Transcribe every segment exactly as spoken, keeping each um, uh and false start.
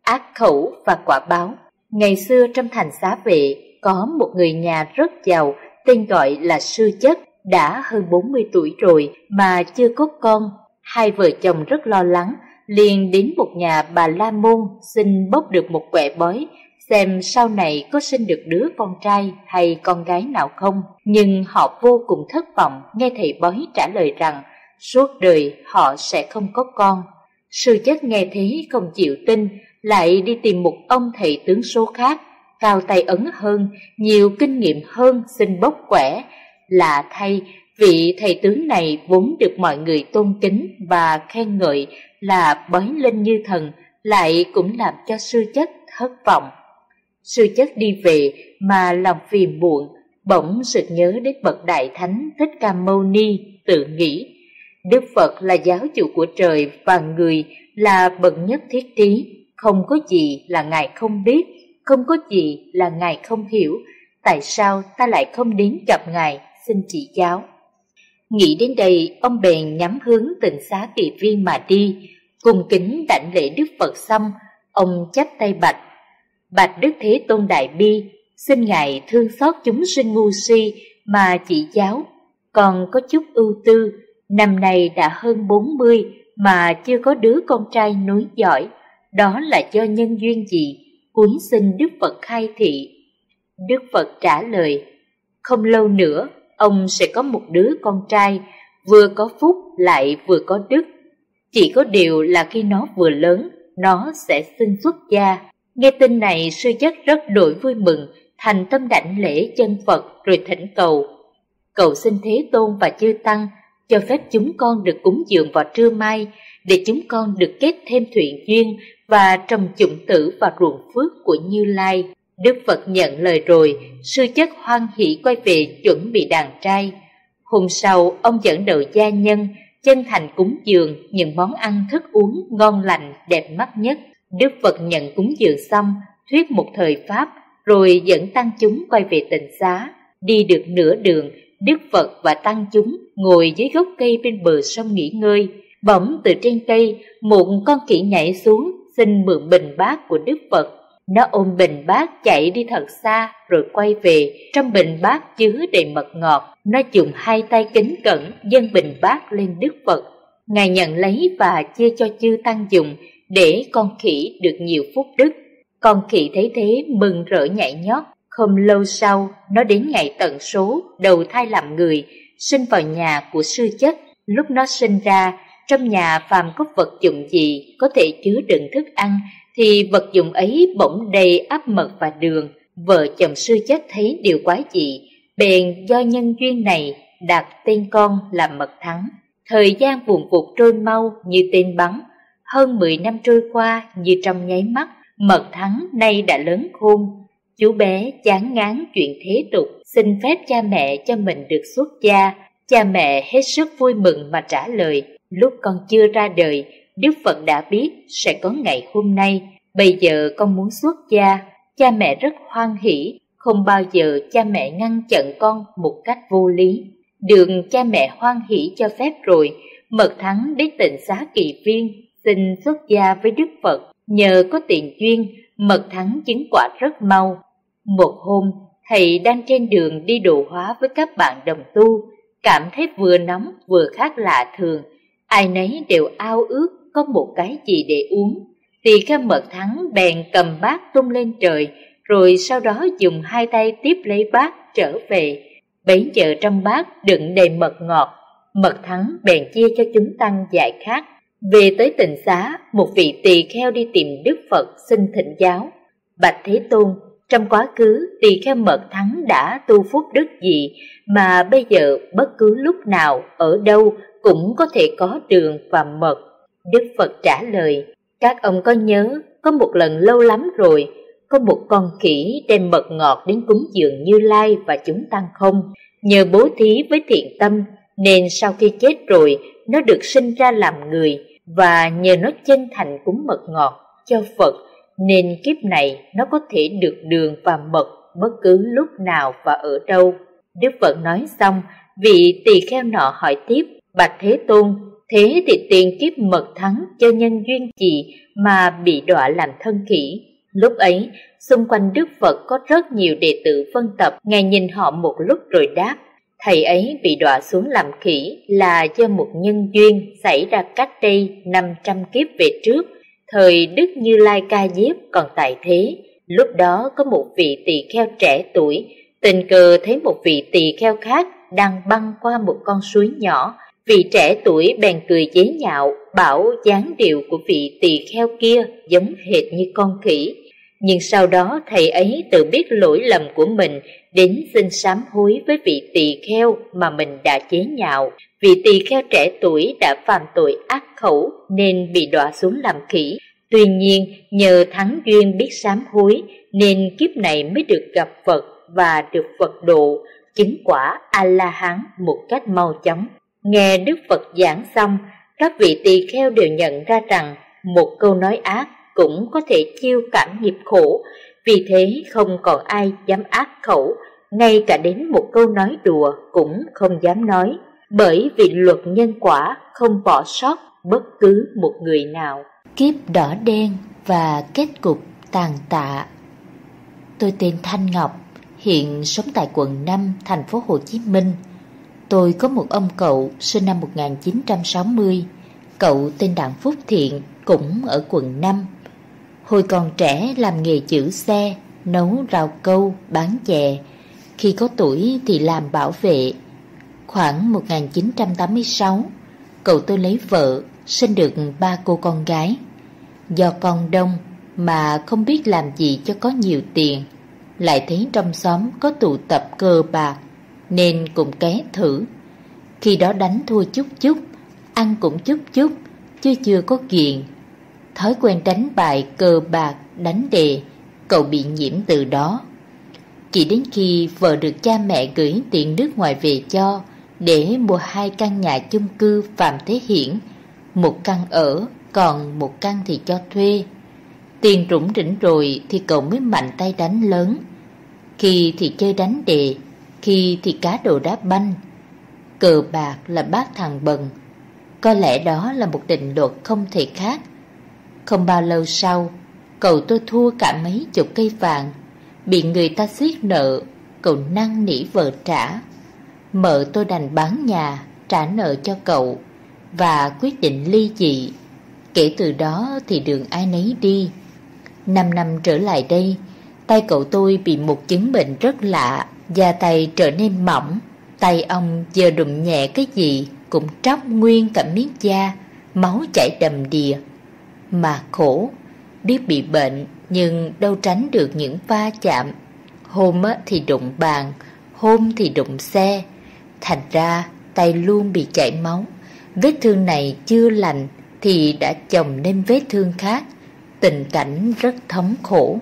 ác khẩu và quả báo. Ngày xưa trong thành Xá Vệ có một người nhà rất giàu tên gọi là Sư Chất, đã hơn bốn mươi tuổi rồi mà chưa có con. Hai vợ chồng rất lo lắng, liền đến một nhà bà La Môn xin bốc được một quẻ bói xem sau này có sinh được đứa con trai hay con gái nào không. Nhưng họ vô cùng thất vọng nghe thầy bói trả lời rằng suốt đời họ sẽ không có con. Sư Chất nghe thế không chịu tin, lại đi tìm một ông thầy tướng số khác, cao tay ấn hơn, nhiều kinh nghiệm hơn xin bốc quẻ. Lạ thay, vị thầy tướng này vốn được mọi người tôn kính và khen ngợi là bói linh như thần, lại cũng làm cho Sư Chất thất vọng. Sư Chất đi về mà lòng phiền muộn, bỗng sực nhớ đến bậc Đại Thánh Thích Ca Mâu Ni, tự nghĩ Đức Phật là giáo chủ của trời và người, là bậc nhất thiết trí, không có gì là Ngài không biết, không có gì là Ngài không hiểu, tại sao ta lại không đến gặp Ngài xin chỉ giáo. Nghĩ đến đây, ông bèn nhắm hướng Tịnh Xá Kỳ Viên mà đi. Cung kính đảnh lễ Đức Phật xong, ông chắp tay bạch: Bạch Đức Thế Tôn Đại Bi, xin Ngài thương xót chúng sinh ngu si mà chỉ giáo. Còn có chút ưu tư, năm nay đã hơn bốn mươi mà chưa có đứa con trai nối dõi, đó là do nhân duyên gì? Cúi xin Đức Phật khai thị. Đức Phật trả lời: Không lâu nữa ông sẽ có một đứa con trai, vừa có phúc lại vừa có đức. Chỉ có điều là khi nó vừa lớn, nó sẽ xin xuất gia. Nghe tin này, Sư Chất rất đổi vui mừng, thành tâm đảnh lễ chân Phật rồi thỉnh cầu: Cầu xin Thế Tôn và chư Tăng cho phép chúng con được cúng dường vào trưa mai, để chúng con được kết thêm thuyện duyên và trồng chủng tử vào ruộng phước của Như Lai. Đức Phật nhận lời rồi, Sư Chất hoan hỷ quay về chuẩn bị đàn trai. Hôm sau, ông dẫn đầu gia nhân chân thành cúng dường những món ăn thức uống ngon lành đẹp mắt nhất. Đức Phật nhận cúng dường xong, thuyết một thời pháp, rồi dẫn tăng chúng quay về Tịnh Xá. Đi được nửa đường, Đức Phật và tăng chúng ngồi dưới gốc cây bên bờ sông nghỉ ngơi. Bỗng từ trên cây, một con khỉ nhảy xuống xin mượn bình bát của Đức Phật. Nó ôm bình bát chạy đi thật xa rồi quay về, trong bình bát chứa đầy mật ngọt. Nó dùng hai tay kính cẩn dâng bình bát lên Đức Phật. Ngài nhận lấy và chia cho chư tăng dùng, để con khỉ được nhiều phúc đức. Con khỉ thấy thế mừng rỡ nhảy nhót. Không lâu sau, nó đến ngày tận số, đầu thai làm người, sinh vào nhà của Sư Chất. Lúc nó sinh ra, trong nhà phàm có vật dụng gì có thể chứa đựng thức ăn, thì vật dụng ấy bỗng đầy ắp mật và đường. Vợ chồng Sư Chất thấy điều quái dị, bèn do nhân duyên này đặt tên con là Mật Thắng. Thời gian vùn vụt trôi mau như tên bắn, hơn mười năm trôi qua như trong nháy mắt. Mật Thắng nay đã lớn khôn. Chú bé chán ngán chuyện thế tục, xin phép cha mẹ cho mình được xuất gia. Cha mẹ hết sức vui mừng mà trả lời: Lúc con chưa ra đời, Đức Phật đã biết sẽ có ngày hôm nay. Bây giờ con muốn xuất gia. Cha mẹ rất hoan hỷ, không bao giờ cha mẹ ngăn chặn con một cách vô lý. Được cha mẹ hoan hỷ cho phép rồi, Mật Thắng đến Tịnh Xá Kỳ Viên xin xuất gia với Đức Phật. Nhờ có tiền duyên, Mật Thắng chứng quả rất mau. Một hôm, thầy đang trên đường đi độ hóa với các bạn đồng tu, cảm thấy vừa nóng vừa khác lạ thường. Ai nấy đều ao ước có một cái gì để uống. Tỳ kheo Mật Thắng bèn cầm bát tung lên trời, rồi sau đó dùng hai tay tiếp lấy bát trở về. Bấy giờ trong bát đựng đầy mật ngọt. Mật Thắng bèn chia cho chúng tăng giải khát. Về tới Tịnh Xá, một vị tỳ kheo đi tìm Đức Phật xin thỉnh giáo: Bạch Thế Tôn, trong quá khứ tỳ kheo Mật Thắng đã tu phúc đức gì mà bây giờ bất cứ lúc nào ở đâu cũng có thể có đường và mật? Đức Phật trả lời: Các ông có nhớ có một lần lâu lắm rồi, có một con khỉ đem mật ngọt đến cúng dường Như Lai và chúng tăng không? Nhờ bố thí với thiện tâm nên sau khi chết rồi nó được sinh ra làm người, và nhờ nó chân thành cúng mật ngọt cho Phật nên kiếp này nó có thể được đường và mật bất cứ lúc nào và ở đâu. Đức Phật nói xong, vị tỳ kheo nọ hỏi tiếp: Bạch Thế Tôn, Thế thì tiền kiếp mật thắng cho nhân duyên gì mà bị đọa làm thân khỉ? Lúc ấy, xung quanh Đức Phật có rất nhiều đệ tử vân tập. Ngài nhìn họ một lúc rồi đáp: thầy ấy bị đọa xuống làm khỉ là do một nhân duyên xảy ra cách đây năm trăm kiếp về trước, thời Đức Như Lai Ca Diếp còn tại thế. Lúc đó có một vị tỳ kheo trẻ tuổi tình cờ thấy một vị tỳ kheo khác đang băng qua một con suối nhỏ. Vị trẻ tuổi bèn cười chế nhạo, bảo dáng điệu của vị tỳ kheo kia giống hệt như con khỉ. Nhưng sau đó thầy ấy tự biết lỗi lầm của mình, đến xin sám hối với vị tỳ kheo mà mình đã chế nhạo. Vị tỳ kheo trẻ tuổi đã phạm tội ác khẩu nên bị đọa xuống làm khỉ. Tuy nhiên nhờ thắng duyên biết sám hối nên kiếp này mới được gặp Phật và được Phật độ, chứng quả A-la-hán một cách mau chóng. Nghe Đức Phật giảng xong, các vị tỳ kheo đều nhận ra rằng một câu nói ác cũng có thể chiêu cảm nghiệp khổ, vì thế không còn ai dám ác khẩu, ngay cả đến một câu nói đùa cũng không dám nói, bởi vì luật nhân quả không bỏ sót bất cứ một người nào. Kiếp đỏ đen và kết cục tàn tạ. Tôi tên Thanh Ngọc, hiện sống tại quận năm, thành phố Hồ Chí Minh. Tôi có một ông cậu sinh năm một nghìn chín trăm sáu mươi, cậu tên Đặng Phúc Thiện, cũng ở quận năm. Hồi còn trẻ làm nghề chữ xe, nấu rau câu, bán chè. Khi có tuổi thì làm bảo vệ. Khoảng một nghìn chín trăm tám mươi sáu, cậu tôi lấy vợ, sinh được ba cô con gái. Do con đông mà không biết làm gì cho có nhiều tiền, lại thấy trong xóm có tụ tập cờ bạc nên cũng ké thử. Khi đó đánh thua chút chút, ăn cũng chút chút, chứ chưa có ghiền. Thói quen đánh bài, cờ bạc, đánh đề, cậu bị nhiễm từ đó. Chỉ đến khi vợ được cha mẹ gửi tiền nước ngoài về cho để mua hai căn nhà chung cư Phạm Thế Hiển, một căn ở, còn một căn thì cho thuê. Tiền rủng rỉnh rồi thì cậu mới mạnh tay đánh lớn. Khi thì chơi đánh đề, khi thì cá độ đá banh. Cờ bạc là bát thằng bần. Có lẽ đó là một định luật không thể khác. Không bao lâu sau, cậu tôi thua cả mấy chục cây vàng, bị người ta siết nợ, cậu năn nỉ vợ trả. Mợ tôi đành bán nhà, trả nợ cho cậu và quyết định ly dị. Kể từ đó thì đường ai nấy đi. Năm năm trở lại đây, tay cậu tôi bị một chứng bệnh rất lạ, da tay trở nên mỏng. Tay ông giờ đụng nhẹ cái gì cũng tróc nguyên cả miếng da, máu chảy đầm đìa. Mà khổ, biết bị bệnh nhưng đâu tránh được những va chạm. Hôm thì đụng bàn, hôm thì đụng xe. Thành ra tay luôn bị chảy máu. Vết thương này chưa lành thì đã chồng nên vết thương khác. Tình cảnh rất thống khổ.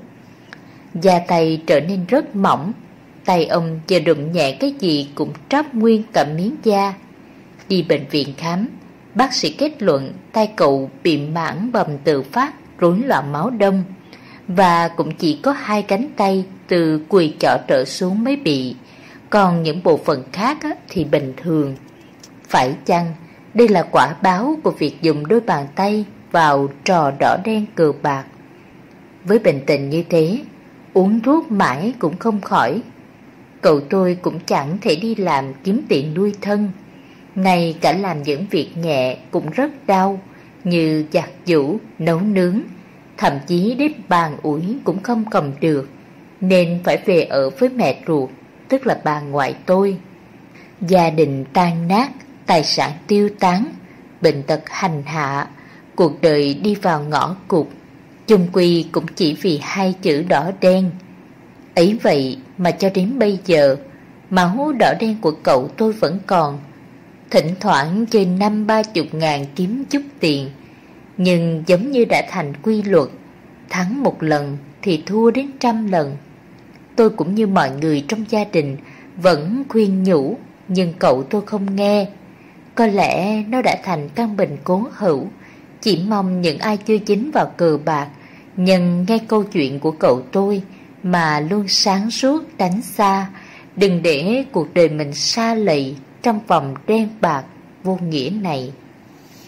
Da tay trở nên rất mỏng. Tay ông giờ đụng nhẹ cái gì cũng tróc nguyên cả miếng da. Đi bệnh viện khám, bác sĩ kết luận tay cậu bị mãn bầm tự phát, rối loạn máu đông, và cũng chỉ có hai cánh tay từ cùi chỏ trở xuống mới bị, còn những bộ phận khác thì bình thường. Phải chăng đây là quả báo của việc dùng đôi bàn tay vào trò đỏ đen cờ bạc? Với bệnh tình như thế, uống thuốc mãi cũng không khỏi. Cậu tôi cũng chẳng thể đi làm kiếm tiền nuôi thân. Ngay cả làm những việc nhẹ cũng rất đau, như giặt giũ, nấu nướng. Thậm chí đến bàn ủi cũng không cầm được, nên phải về ở với mẹ ruột, tức là bà ngoại tôi. Gia đình tan nát, tài sản tiêu tán, bệnh tật hành hạ, cuộc đời đi vào ngõ cụt. Chung quy cũng chỉ vì hai chữ đỏ đen. Ấy vậy mà cho đến bây giờ, máu đỏ đen của cậu tôi vẫn còn. Thỉnh thoảng chơi năm ba chục ngàn kiếm chút tiền, nhưng giống như đã thành quy luật, thắng một lần thì thua đến trăm lần. Tôi cũng như mọi người trong gia đình vẫn khuyên nhủ, nhưng cậu tôi không nghe. Có lẽ nó đã thành căn bệnh cố hữu. Chỉ mong những ai chưa dính vào cờ bạc nhân nghe câu chuyện của cậu tôi mà luôn sáng suốt tránh xa, đừng để cuộc đời mình sa lầy trong vòng đen bạc vô nghĩa này.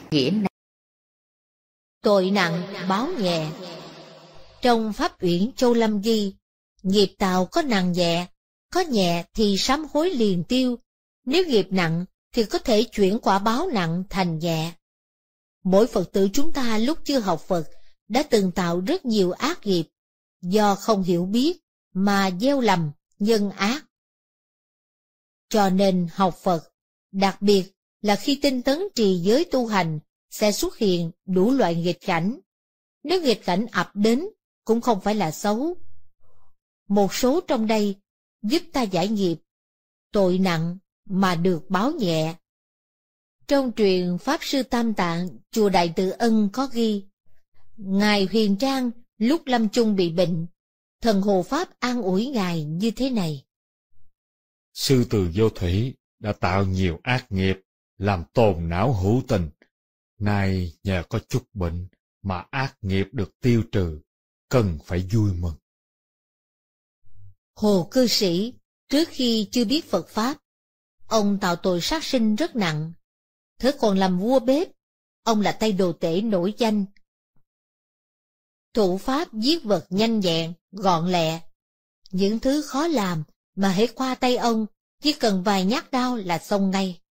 nghĩa này. Tội nặng báo nhẹ. Trong Pháp Uyển Châu Lâm ghi, nghiệp tạo có nặng nhẹ, có nhẹ thì sám hối liền tiêu, nếu nghiệp nặng thì có thể chuyển quả báo nặng thành nhẹ. Mỗi Phật tử chúng ta lúc chưa học Phật đã từng tạo rất nhiều ác nghiệp, do không hiểu biết mà gieo lầm nhân ác. Cho nên học Phật, đặc biệt là khi tinh tấn trì giới tu hành, sẽ xuất hiện đủ loại nghịch cảnh. Nếu nghịch cảnh ập đến cũng không phải là xấu. Một số trong đây giúp ta giải nghiệp, tội nặng mà được báo nhẹ. Trong truyền Pháp Sư Tam Tạng, chùa Đại Từ Ân có ghi, Ngài Huyền Trang lúc lâm chung bị bệnh, thần hộ Pháp an ủi Ngài như thế này. Sư Từ Vô Thủy đã tạo nhiều ác nghiệp, làm tồn não hữu tình. Nay nhờ có chút bệnh mà ác nghiệp được tiêu trừ, cần phải vui mừng. Hồ Cư Sĩ, trước khi chưa biết Phật Pháp, ông tạo tội sát sinh rất nặng. Thế còn làm vua bếp, ông là tay đồ tể nổi danh. Thủ pháp giết vật nhanh nhẹn, gọn lẹ. Những thứ khó làm mà hễ qua tay ông, chỉ cần vài nhát đao là xong ngay.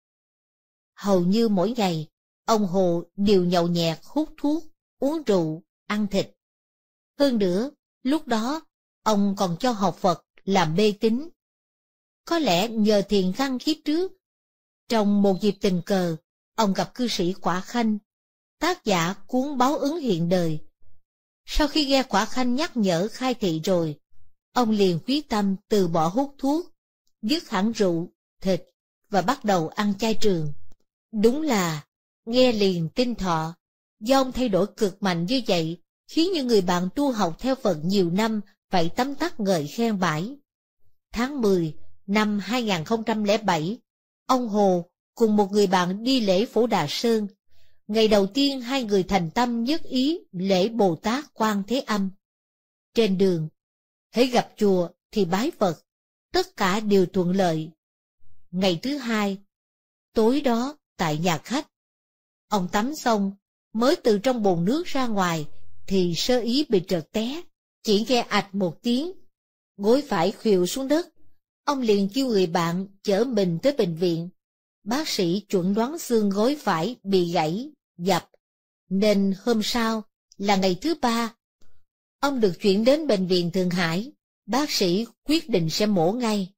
Hầu như mỗi ngày, ông Hồ đều nhậu nhẹt, hút thuốc, uống rượu, ăn thịt. Hơn nữa, lúc đó, ông còn cho học Phật làm mê tín. Có lẽ nhờ thiền căn kiếp trước, trong một dịp tình cờ, ông gặp cư sĩ Quả Khanh, tác giả cuốn Báo Ứng Hiện Đời. Sau khi nghe Quả Khanh nhắc nhở khai thị rồi, ông liền quyết tâm từ bỏ hút thuốc, dứt hẳn rượu, thịt và bắt đầu ăn chay trường. Đúng là nghe liền tin thọ. Do ông thay đổi cực mạnh như vậy, khiến những người bạn tu học theo Phật nhiều năm phải tấm tắc ngợi khen bãi. Tháng mười năm hai nghìn không trăm lẻ bảy, ông Hồ cùng một người bạn đi lễ Phổ Đà Sơn. Ngày đầu tiên hai người thành tâm nhất ý lễ Bồ Tát Quan Thế Âm. Trên đường, hễ gặp chùa thì bái Phật, tất cả đều thuận lợi. Ngày thứ hai, tối đó tại nhà khách, ông tắm xong, mới từ trong bồn nước ra ngoài, thì sơ ý bị trượt té, chỉ nghe ạch một tiếng, gối phải khuỵu xuống đất. Ông liền kêu người bạn chở mình tới bệnh viện. Bác sĩ chuẩn đoán xương gối phải bị gãy, dập, nên hôm sau là ngày thứ ba, ông được chuyển đến bệnh viện Thượng Hải. Bác sĩ quyết định sẽ mổ ngay.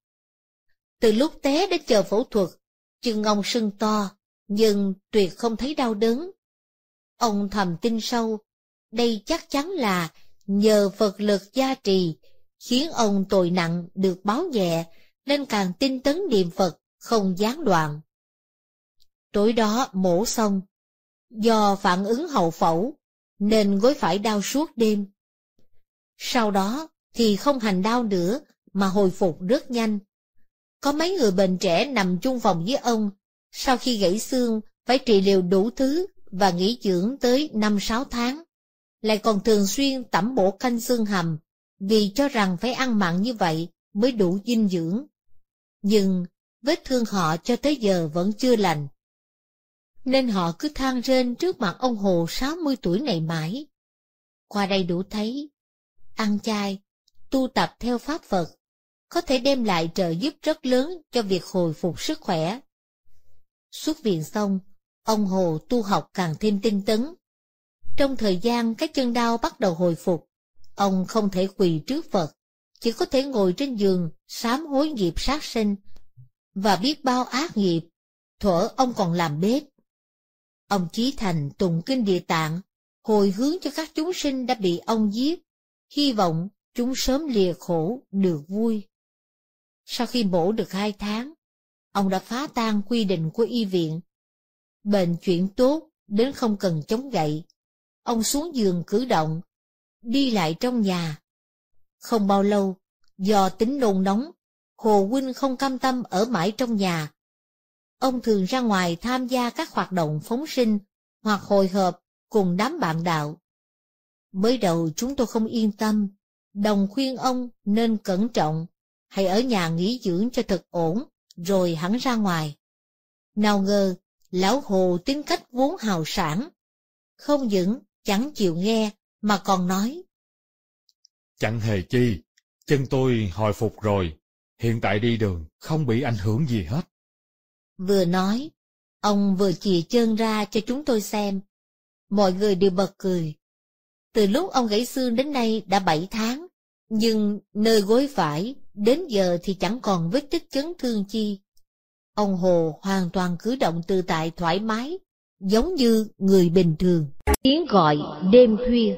Từ lúc té đến chờ phẫu thuật, chân ông sưng to, nhưng tuyệt không thấy đau đớn. Ông thầm tin sâu, đây chắc chắn là nhờ Phật lực gia trì, khiến ông tội nặng được báo nhẹ, nên càng tinh tấn niệm Phật, không gián đoạn. Tối đó mổ xong, do phản ứng hậu phẫu, nên gối phải đau suốt đêm. Sau đó thì không hành đau nữa, mà hồi phục rất nhanh. Có mấy người bệnh trẻ nằm chung phòng với ông, sau khi gãy xương phải trị liệu đủ thứ và nghỉ dưỡng tới năm sáu tháng, lại còn thường xuyên tẩm bổ canh xương hầm, vì cho rằng phải ăn mặn như vậy mới đủ dinh dưỡng. Nhưng vết thương họ cho tới giờ vẫn chưa lành, nên họ cứ than rên trước mặt ông Hồ sáu mươi tuổi này mãi. Qua đây đủ thấy, ăn chay, tu tập theo Pháp Phật, có thể đem lại trợ giúp rất lớn cho việc hồi phục sức khỏe. Xuất viện xong, ông Hồ tu học càng thêm tinh tấn. Trong thời gian cái chân đau bắt đầu hồi phục, ông không thể quỳ trước Phật, chỉ có thể ngồi trên giường sám hối nghiệp sát sinh và biết bao ác nghiệp. Thuở ông còn làm bếp, ông chí thành tụng kinh Địa Tạng, hồi hướng cho các chúng sinh đã bị ông giết, hy vọng chúng sớm lìa khổ được vui. Sau khi mổ được hai tháng, ông đã phá tan quy định của y viện. Bệnh chuyển tốt đến không cần chống gậy. Ông xuống giường cử động, đi lại trong nhà. Không bao lâu, do tính nôn nóng, Hồ huynh không cam tâm ở mãi trong nhà. Ông thường ra ngoài tham gia các hoạt động phóng sinh hoặc hội họp cùng đám bạn đạo. Mới đầu chúng tôi không yên tâm, đồng khuyên ông nên cẩn trọng, hãy ở nhà nghỉ dưỡng cho thật ổn, rồi hẳn ra ngoài. Nào ngờ, Lão Hồ tính cách vốn hào sảng, không những chẳng chịu nghe mà còn nói: Chẳng hề chi, chân tôi hồi phục rồi, hiện tại đi đường không bị ảnh hưởng gì hết. Vừa nói, ông vừa chìa chân ra cho chúng tôi xem. Mọi người đều bật cười. Từ lúc ông gãy xương đến nay đã bảy tháng, nhưng nơi gối phải đến giờ thì chẳng còn vết tích chấn thương chi. Ông Hồ hoàn toàn cử động tự tại thoải mái, giống như người bình thường. Tiếng gọi đêm khuya.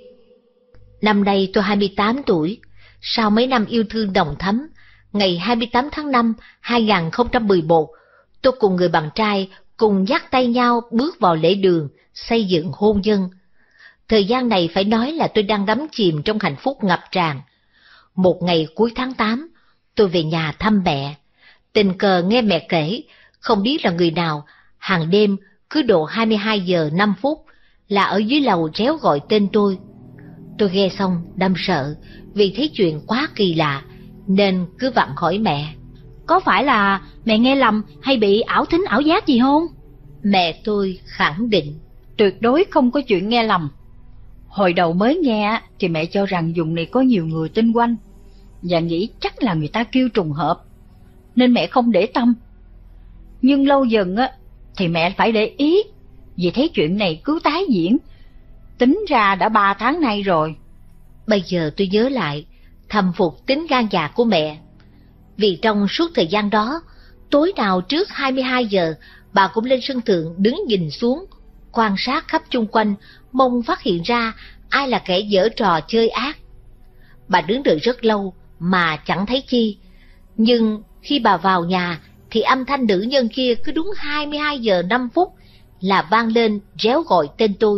Năm nay tôi hai mươi tám tuổi, sau mấy năm yêu thương nồng thắm, ngày hai mươi tám tháng năm hai nghìn không trăm mười một, tôi cùng người bạn trai cùng dắt tay nhau bước vào lễ đường xây dựng hôn nhân. Thời gian này phải nói là tôi đang đắm chìm trong hạnh phúc ngập tràn. Một ngày cuối tháng tám, tôi về nhà thăm mẹ. Tình cờ nghe mẹ kể, không biết là người nào, hàng đêm cứ độ hai mươi hai giờ năm phút là ở dưới lầu réo gọi tên tôi. Tôi nghe xong đâm sợ, vì thấy chuyện quá kỳ lạ, nên cứ vặn hỏi mẹ: Có phải là mẹ nghe lầm hay bị ảo thính ảo giác gì không? Mẹ tôi khẳng định: Tuyệt đối không có chuyện nghe lầm. Hồi đầu mới nghe thì mẹ cho rằng vùng này có nhiều người tinh quanh, và nghĩ chắc là người ta kêu trùng hợp, nên mẹ không để tâm. Nhưng lâu dần á thì mẹ phải để ý, vì thấy chuyện này cứ tái diễn. Tính ra đã ba tháng nay rồi. Bây giờ tôi nhớ lại, thầm phục tính gan dạ của mẹ. Vì trong suốt thời gian đó, tối nào trước hai mươi hai giờ, bà cũng lên sân thượng đứng nhìn xuống, quan sát khắp chung quanh, mong phát hiện ra ai là kẻ giở trò chơi ác. Bà đứng đợi rất lâu mà chẳng thấy chi, nhưng khi bà vào nhà thì âm thanh nữ nhân kia cứ đúng hai mươi hai giờ năm phút là vang lên réo gọi tên tôi.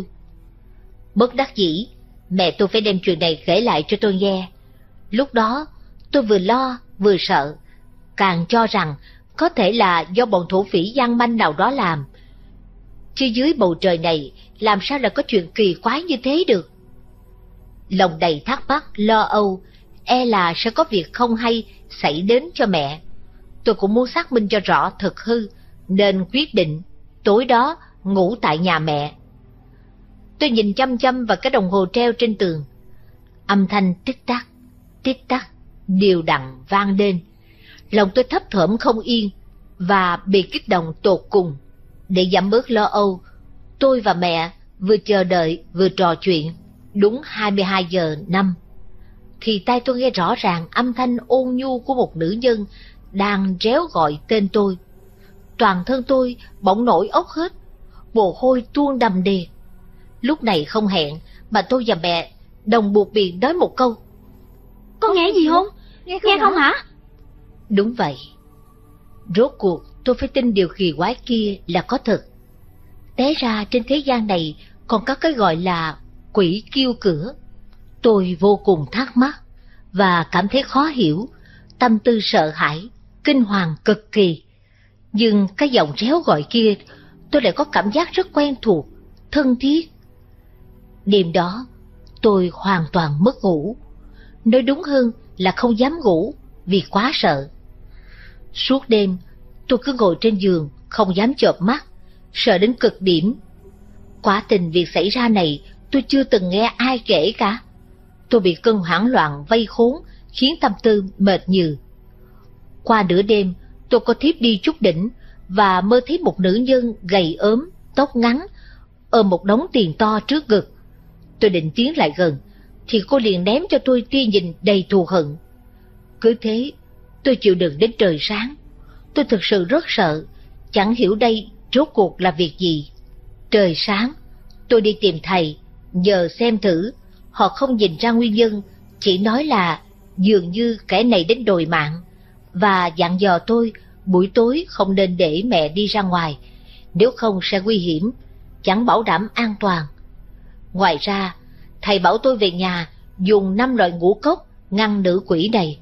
Bất đắc dĩ, mẹ tôi phải đem chuyện này kể lại cho tôi nghe. Lúc đó tôi vừa lo vừa sợ, càng cho rằng có thể là do bọn thổ phỉ gian manh nào đó làm. Chứ dưới bầu trời này làm sao là có chuyện kỳ quái như thế được. Lòng đầy thắc mắc, lo âu, e là sẽ có việc không hay xảy đến cho mẹ. Tôi cũng muốn xác minh cho rõ thực hư, nên quyết định tối đó ngủ tại nhà mẹ. Tôi nhìn chăm chăm vào cái đồng hồ treo trên tường. Âm thanh tích tắc, tích tắc, đều đặn vang lên. Lòng tôi thấp thởm không yên, và bị kích động tột cùng. Để giảm bớt lo âu, tôi và mẹ vừa chờ đợi vừa trò chuyện. Đúng hai mươi hai giờ năm, thì tai tôi nghe rõ ràng âm thanh ôn nhu của một nữ nhân đang réo gọi tên tôi. Toàn thân tôi bỗng nổi ốc hết, mồ hôi tuôn đầm đìa. Lúc này không hẹn mà tôi và mẹ đồng buộc miệng nói một câu: Có nghe gì không? Nghe không, nghe không hả? Đúng vậy. Rốt cuộc tôi phải tin điều kỳ quái kia là có thật. Té ra trên thế gian này còn có cái gọi là quỷ kêu cửa. Tôi vô cùng thắc mắc và cảm thấy khó hiểu, tâm tư sợ hãi, kinh hoàng cực kỳ. Nhưng cái giọng réo gọi kia tôi lại có cảm giác rất quen thuộc, thân thiết. Đêm đó tôi hoàn toàn mất ngủ. Nói đúng hơn là không dám ngủ vì quá sợ. Suốt đêm tôi cứ ngồi trên giường không dám chợp mắt, sợ đến cực điểm. Quả tình việc xảy ra này tôi chưa từng nghe ai kể cả. Tôi bị cơn hoảng loạn vây khốn, khiến tâm tư mệt nhừ. Qua nửa đêm tôi có thiếp đi chút đỉnh và mơ thấy một nữ nhân gầy ốm, tóc ngắn, ôm một đống tiền to trước ngực. Tôi định tiến lại gần thì cô liền ném cho tôi tia nhìn đầy thù hận. Cứ thế tôi chịu đựng đến trời sáng. Tôi thực sự rất sợ, chẳng hiểu đây rốt cuộc là việc gì. Trời sáng tôi đi tìm thầy nhờ xem thử. Họ không nhìn ra nguyên nhân, chỉ nói là dường như kẻ này đến đòi mạng, và dặn dò tôi buổi tối không nên để mẹ đi ra ngoài, nếu không sẽ nguy hiểm, chẳng bảo đảm an toàn. Ngoài ra, thầy bảo tôi về nhà dùng năm loại ngũ cốc ngăn nữ quỷ này.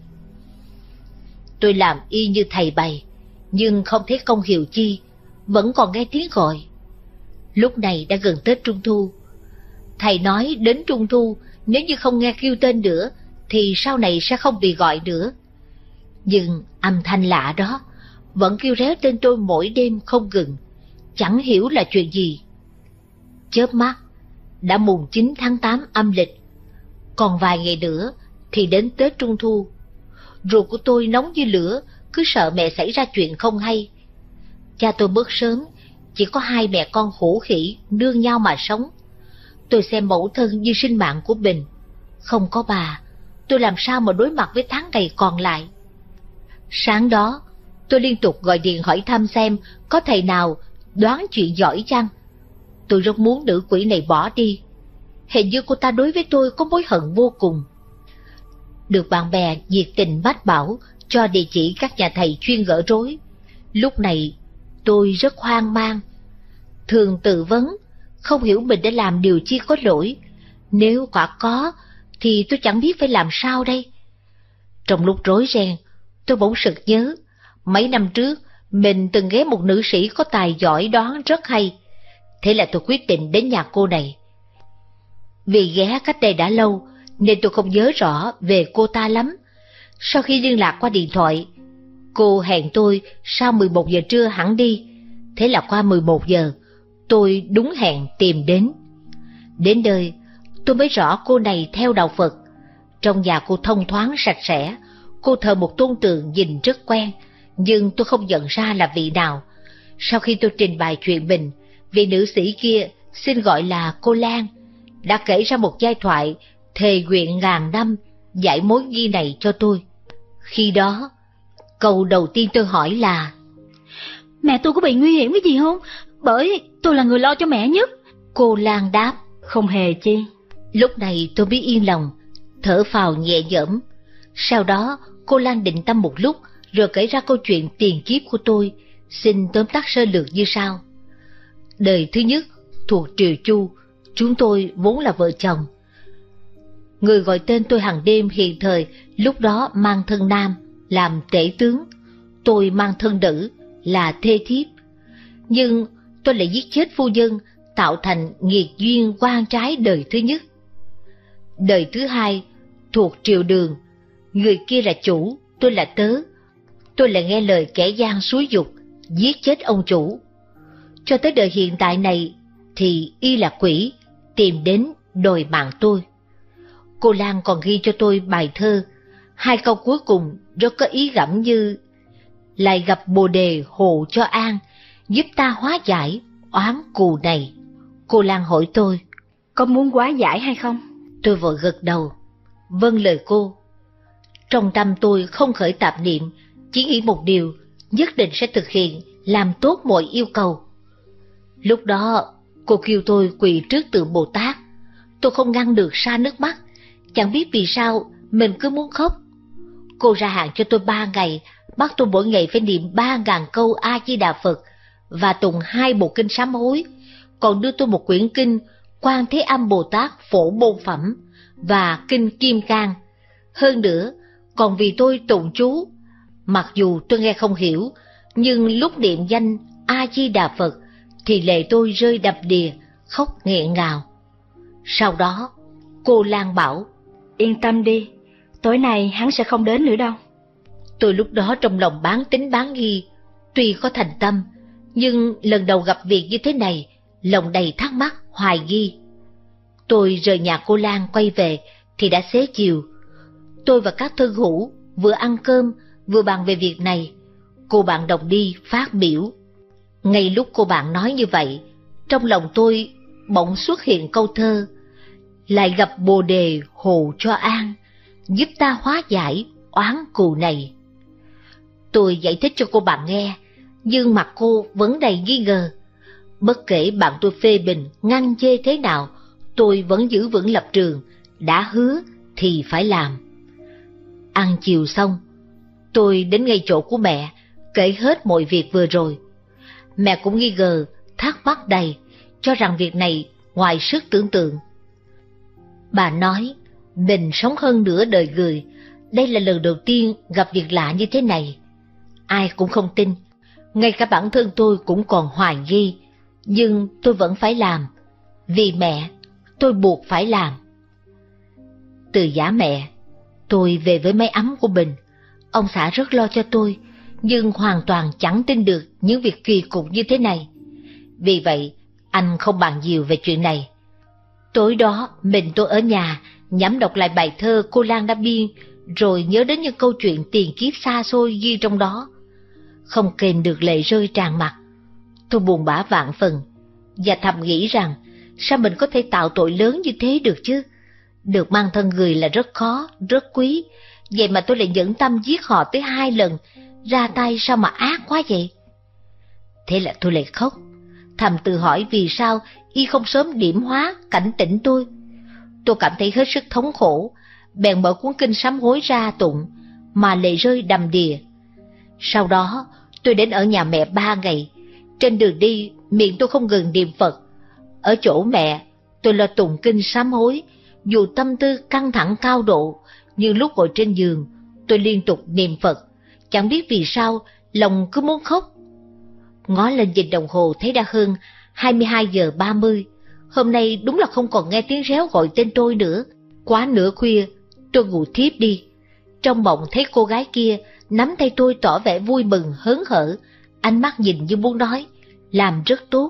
Tôi làm y như thầy bày, nhưng không thấy công hiệu chi, vẫn còn nghe tiếng gọi. Lúc này đã gần Tết Trung Thu. Thầy nói đến Trung Thu, nếu như không nghe kêu tên nữa, thì sau này sẽ không bị gọi nữa. Nhưng âm thanh lạ đó vẫn kêu réo tên tôi mỗi đêm không ngừng, chẳng hiểu là chuyện gì. Chớp mắt, đã mùng chín tháng tám âm lịch, còn vài ngày nữa thì đến Tết Trung Thu. Ruột của tôi nóng như lửa, cứ sợ mẹ xảy ra chuyện không hay. Cha tôi mất sớm, chỉ có hai mẹ con khổ khỉ nương nhau mà sống. Tôi xem mẫu thân như sinh mạng của mình. Không có bà, tôi làm sao mà đối mặt với tháng ngày còn lại. Sáng đó, tôi liên tục gọi điện hỏi thăm xem có thầy nào đoán chuyện giỏi chăng. Tôi rất muốn nữ quỷ này bỏ đi. Hình như cô ta đối với tôi có mối hận vô cùng. Được bạn bè nhiệt tình mách bảo cho địa chỉ các nhà thầy chuyên gỡ rối. Lúc này tôi rất hoang mang, thường tự vấn, không hiểu mình đã làm điều chi có lỗi. Nếu quả có thì tôi chẳng biết phải làm sao đây. Trong lúc rối ren, tôi bỗng sực nhớ mấy năm trước mình từng ghé một nữ sĩ có tài giỏi đoán rất hay. Thế là tôi quyết định đến nhà cô này. Vì ghé cách đây đã lâu nên tôi không nhớ rõ về cô ta lắm. Sau khi liên lạc qua điện thoại, cô hẹn tôi sau mười một giờ trưa hẳn đi. Thế là qua mười một giờ, tôi đúng hẹn tìm đến. Đến nơi, tôi mới rõ cô này theo đạo Phật. Trong nhà cô thông thoáng sạch sẽ, cô thờ một tôn tượng nhìn rất quen, nhưng tôi không nhận ra là vị nào. Sau khi tôi trình bày chuyện mình, vị nữ sĩ kia xin gọi là cô Lan, đã kể ra một giai thoại thề nguyện ngàn năm giải mối nghi này cho tôi. Khi đó, câu đầu tiên tôi hỏi là: Mẹ tôi có bị nguy hiểm cái gì không? Bởi tôi là người lo cho mẹ nhất. Cô Lan đáp: Không hề chi. Lúc này tôi mới yên lòng, thở phào nhẹ nhõm. Sau đó cô Lan định tâm một lúc rồi kể ra câu chuyện tiền kiếp của tôi, xin tóm tắt sơ lược như sau. Đời thứ nhất thuộc Triều Chu, chúng tôi vốn là vợ chồng. Người gọi tên tôi hàng đêm hiện thời lúc đó mang thân nam làm tể tướng, tôi mang thân nữ là thê thiếp. Nhưng tôi lại giết chết phu nhân, tạo thành nghiệt duyên oan trái đời thứ nhất. Đời thứ hai thuộc Triều Đường, người kia là chủ, tôi là tớ. Tôi lại nghe lời kẻ gian xúi giục, giết chết ông chủ. Cho tới đời hiện tại này thì y là quỷ, tìm đến đòi mạng tôi. Cô Lan còn ghi cho tôi bài thơ, hai câu cuối cùng rất có ý gẫm như: lại gặp Bồ Đề hộ cho an, giúp ta hóa giải oán cù này. Cô Lan hỏi tôi: Có muốn hóa giải hay không? Tôi vội gật đầu, vâng lời cô. Trong tâm tôi không khởi tạp niệm, chỉ nghĩ một điều, nhất định sẽ thực hiện, làm tốt mọi yêu cầu. Lúc đó, cô kêu tôi quỳ trước tượng Bồ Tát. Tôi không ngăn được ra nước mắt, chẳng biết vì sao mình cứ muốn khóc. Cô ra hạn cho tôi ba ngày, bắt tôi mỗi ngày phải niệm ba ngàn câu A Di Đà Phật và tụng hai bộ kinh sám hối, còn đưa tôi một quyển kinh Quan Thế Âm Bồ Tát Phổ Môn Phẩm và kinh Kim Cang. Hơn nữa, còn vì tôi tụng chú, mặc dù tôi nghe không hiểu, nhưng lúc niệm danh A Di Đà Phật thì lệ tôi rơi đầm đìa, khóc nghẹn ngào. Sau đó, cô Lan bảo: Yên tâm đi, tối nay hắn sẽ không đến nữa đâu. Tôi lúc đó trong lòng bán tính bán nghi, tuy có thành tâm, nhưng lần đầu gặp việc như thế này, lòng đầy thắc mắc, hoài nghi. Tôi rời nhà cô Lan quay về thì đã xế chiều. Tôi và các thân hữu vừa ăn cơm vừa bàn về việc này. Cô bạn đồng đi phát biểu. Ngay lúc cô bạn nói như vậy, trong lòng tôi bỗng xuất hiện câu thơ: lại gặp Bồ Đề hộ cho an, giúp ta hóa giải oán cù này. Tôi giải thích cho cô bạn nghe, nhưng mặt cô vẫn đầy nghi ngờ. Bất kể bạn tôi phê bình, ngăn chê thế nào, tôi vẫn giữ vững lập trường, đã hứa thì phải làm. Ăn chiều xong, tôi đến ngay chỗ của mẹ, kể hết mọi việc vừa rồi. Mẹ cũng nghi ngờ, thắc mắc đầy, cho rằng việc này ngoài sức tưởng tượng. Bà nói, mình sống hơn nửa đời người, đây là lần đầu tiên gặp việc lạ như thế này. Ai cũng không tin, ngay cả bản thân tôi cũng còn hoài nghi, nhưng tôi vẫn phải làm. Vì mẹ, tôi buộc phải làm. Từ giả mẹ, tôi về với mái ấm của mình. Ông xã rất lo cho tôi, nhưng hoàn toàn chẳng tin được những việc kỳ cục như thế này. Vì vậy, anh không bàn nhiều về chuyện này. Tối đó, mình tôi ở nhà, nhẩm đọc lại bài thơ cô Lan đã biên, rồi nhớ đến những câu chuyện tiền kiếp xa xôi ghi trong đó. Không kềm được lệ rơi tràn mặt. Tôi buồn bã vạn phần, và thầm nghĩ rằng, sao mình có thể tạo tội lớn như thế được chứ? Được mang thân người là rất khó, rất quý, vậy mà tôi lại nhẫn tâm giết họ tới hai lần, ra tay sao mà ác quá vậy? Thế là tôi lại khóc, thầm tự hỏi vì sao y không sớm điểm hóa, cảnh tỉnh tôi. Tôi cảm thấy hết sức thống khổ, bèn mở cuốn kinh sám hối ra tụng, mà lệ rơi đầm đìa. Sau đó, tôi đến ở nhà mẹ ba ngày. Trên đường đi, miệng tôi không ngừng niệm Phật. Ở chỗ mẹ, tôi lo tụng kinh sám hối, dù tâm tư căng thẳng cao độ, nhưng lúc ngồi trên giường, tôi liên tục niệm Phật. Chẳng biết vì sao, lòng cứ muốn khóc. Ngó lên nhìn đồng hồ thấy đã hơn hai mươi hai giờ ba mươi. Hôm nay đúng là không còn nghe tiếng réo gọi tên tôi nữa. Quá nửa khuya, tôi ngủ thiếp đi. Trong mộng thấy cô gái kia nắm tay tôi tỏ vẻ vui mừng hớn hở, ánh mắt nhìn như muốn nói, làm rất tốt.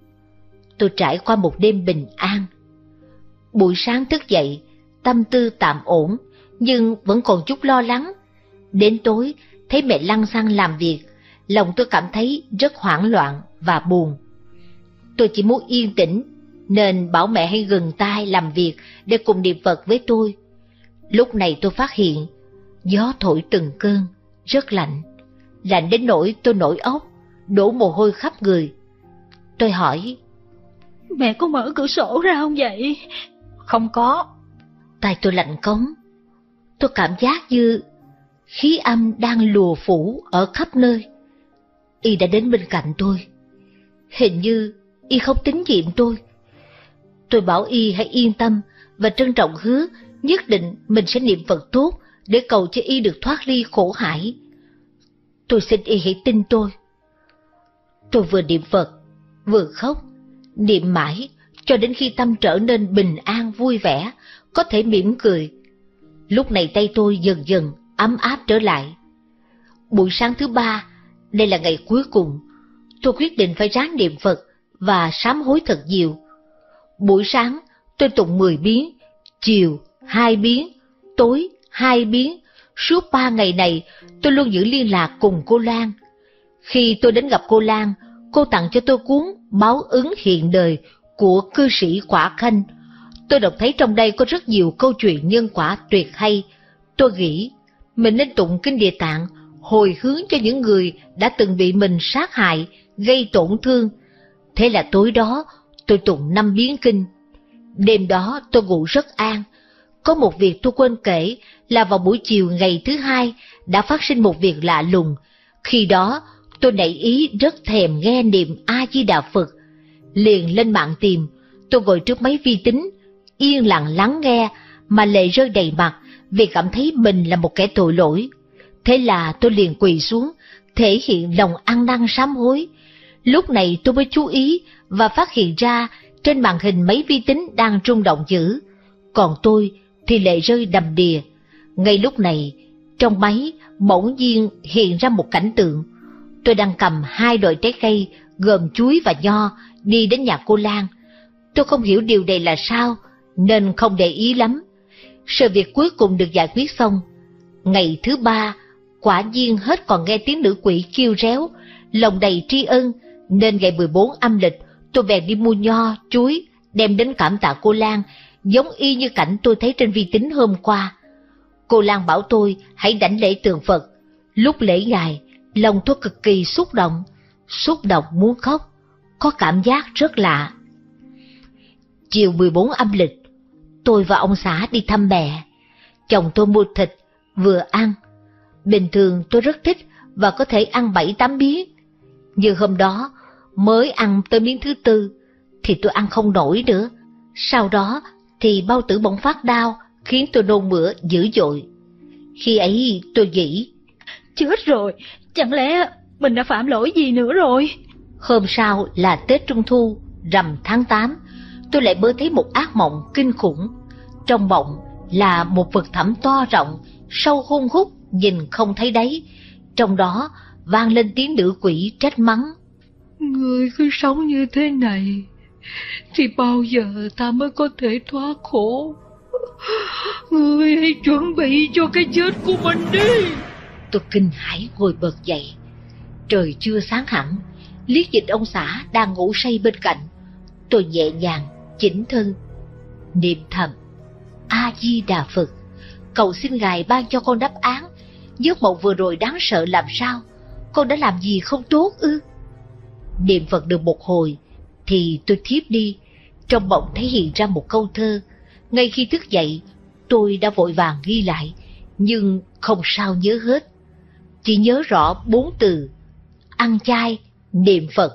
Tôi trải qua một đêm bình an. Buổi sáng thức dậy, tâm tư tạm ổn, nhưng vẫn còn chút lo lắng. Đến tối, thấy mẹ lăng xăng làm việc, lòng tôi cảm thấy rất hoảng loạn và buồn. Tôi chỉ muốn yên tĩnh, nên bảo mẹ hãy ngừng tay làm việc để cùng niệm Phật với tôi. Lúc này tôi phát hiện, gió thổi từng cơn, rất lạnh, lạnh đến nỗi tôi nổi óc, đổ mồ hôi khắp người. Tôi hỏi, mẹ có mở cửa sổ ra không vậy? Không có. Tai tôi lạnh cống. Tôi cảm giác như khí âm đang lùa phủ ở khắp nơi. Y đã đến bên cạnh tôi. Hình như Y không tín nhiệm tôi. Tôi bảo Y hãy yên tâm và trân trọng hứa nhất định mình sẽ niệm Phật tốt để cầu cho Y được thoát ly khổ hải. Tôi xin Y hãy tin tôi. Tôi vừa niệm Phật, vừa khóc, niệm mãi cho đến khi tâm trở nên bình an vui vẻ, có thể mỉm cười. Lúc này tay tôi dần dần ấm áp trở lại. Buổi sáng thứ ba, đây là ngày cuối cùng, tôi quyết định phải ráng niệm Phật và sám hối thật nhiều. Buổi sáng tôi tụng mười biến, chiều hai biến, tối hai biến. Suốt ba ngày này tôi luôn giữ liên lạc cùng cô Lan. Khi tôi đến gặp cô Lan, cô tặng cho tôi cuốn Báo ứng hiện đời của cư sĩ Quả Khanh. Tôi đọc thấy trong đây có rất nhiều câu chuyện nhân quả tuyệt hay. Tôi nghĩ mình nên tụng kinh Địa Tạng hồi hướng cho những người đã từng bị mình sát hại, gây tổn thương. Thế là tối đó tôi tụng năm biến kinh. Đêm đó tôi ngủ rất an. Có một việc tôi quên kể là vào buổi chiều ngày thứ hai đã phát sinh một việc lạ lùng. Khi đó tôi nảy ý rất thèm nghe niệm A Di Đà Phật. Liền lên mạng tìm, tôi ngồi trước máy vi tính, yên lặng lắng nghe mà lệ rơi đầy mặt vì cảm thấy mình là một kẻ tội lỗi. Thế là tôi liền quỳ xuống, thể hiện lòng ăn năn sám hối. Lúc này tôi mới chú ý và phát hiện ra trên màn hình máy vi tính đang rung động dữ, còn tôi thì lệ rơi đầm đìa. Ngay lúc này, trong máy bỗng nhiên hiện ra một cảnh tượng. Tôi đang cầm hai loại trái cây gồm chuối và nho đi đến nhà cô Lan. Tôi không hiểu điều này là sao nên không để ý lắm. Sự việc cuối cùng được giải quyết xong. Ngày thứ ba, quả nhiên hết còn nghe tiếng nữ quỷ kêu réo, lòng đầy tri ân, nên ngày mười bốn âm lịch tôi bèn đi mua nho, chuối, đem đến cảm tạ cô Lan, giống y như cảnh tôi thấy trên vi tính hôm qua. Cô Lan bảo tôi hãy đảnh lễ tượng Phật. Lúc lễ ngài, lòng tôi cực kỳ xúc động, xúc động muốn khóc, có cảm giác rất lạ. Chiều mười bốn âm lịch, tôi và ông xã đi thăm mẹ. Chồng tôi mua thịt, vừa ăn. Bình thường tôi rất thích và có thể ăn bảy tám miếng. Nhưng hôm đó, mới ăn tới miếng thứ tư, thì tôi ăn không nổi nữa. Sau đó thì bao tử bỗng phát đau, khiến tôi nôn mửa dữ dội. Khi ấy tôi nghĩ, chết rồi, chẳng lẽ mình đã phạm lỗi gì nữa rồi? Hôm sau là Tết Trung Thu, rằm tháng tám, tôi lại mơ thấy một ác mộng kinh khủng. Trong mộng là một vực thẳm to rộng, sâu hun hút, nhìn không thấy đáy. Trong đó vang lên tiếng nữ quỷ trách mắng. Ngươi cứ sống như thế này thì bao giờ ta mới có thể thoát khổ? Ngươi hãy chuẩn bị cho cái chết của mình đi. Tôi kinh hãi ngồi bật dậy. Trời chưa sáng hẳn, liếc nhìn ông xã đang ngủ say bên cạnh. Tôi nhẹ nhàng chỉnh thân, niệm thầm: A Di Đà Phật, cầu xin Ngài ban cho con đáp án. Giấc mộng vừa rồi đáng sợ làm sao? Con đã làm gì không tốt ư? Niệm Phật được một hồi thì tôi thiếp đi. Trong mộng thấy hiện ra một câu thơ. Ngay khi thức dậy, tôi đã vội vàng ghi lại, nhưng không sao nhớ hết. Chỉ nhớ rõ bốn từ: ăn chay, niệm Phật.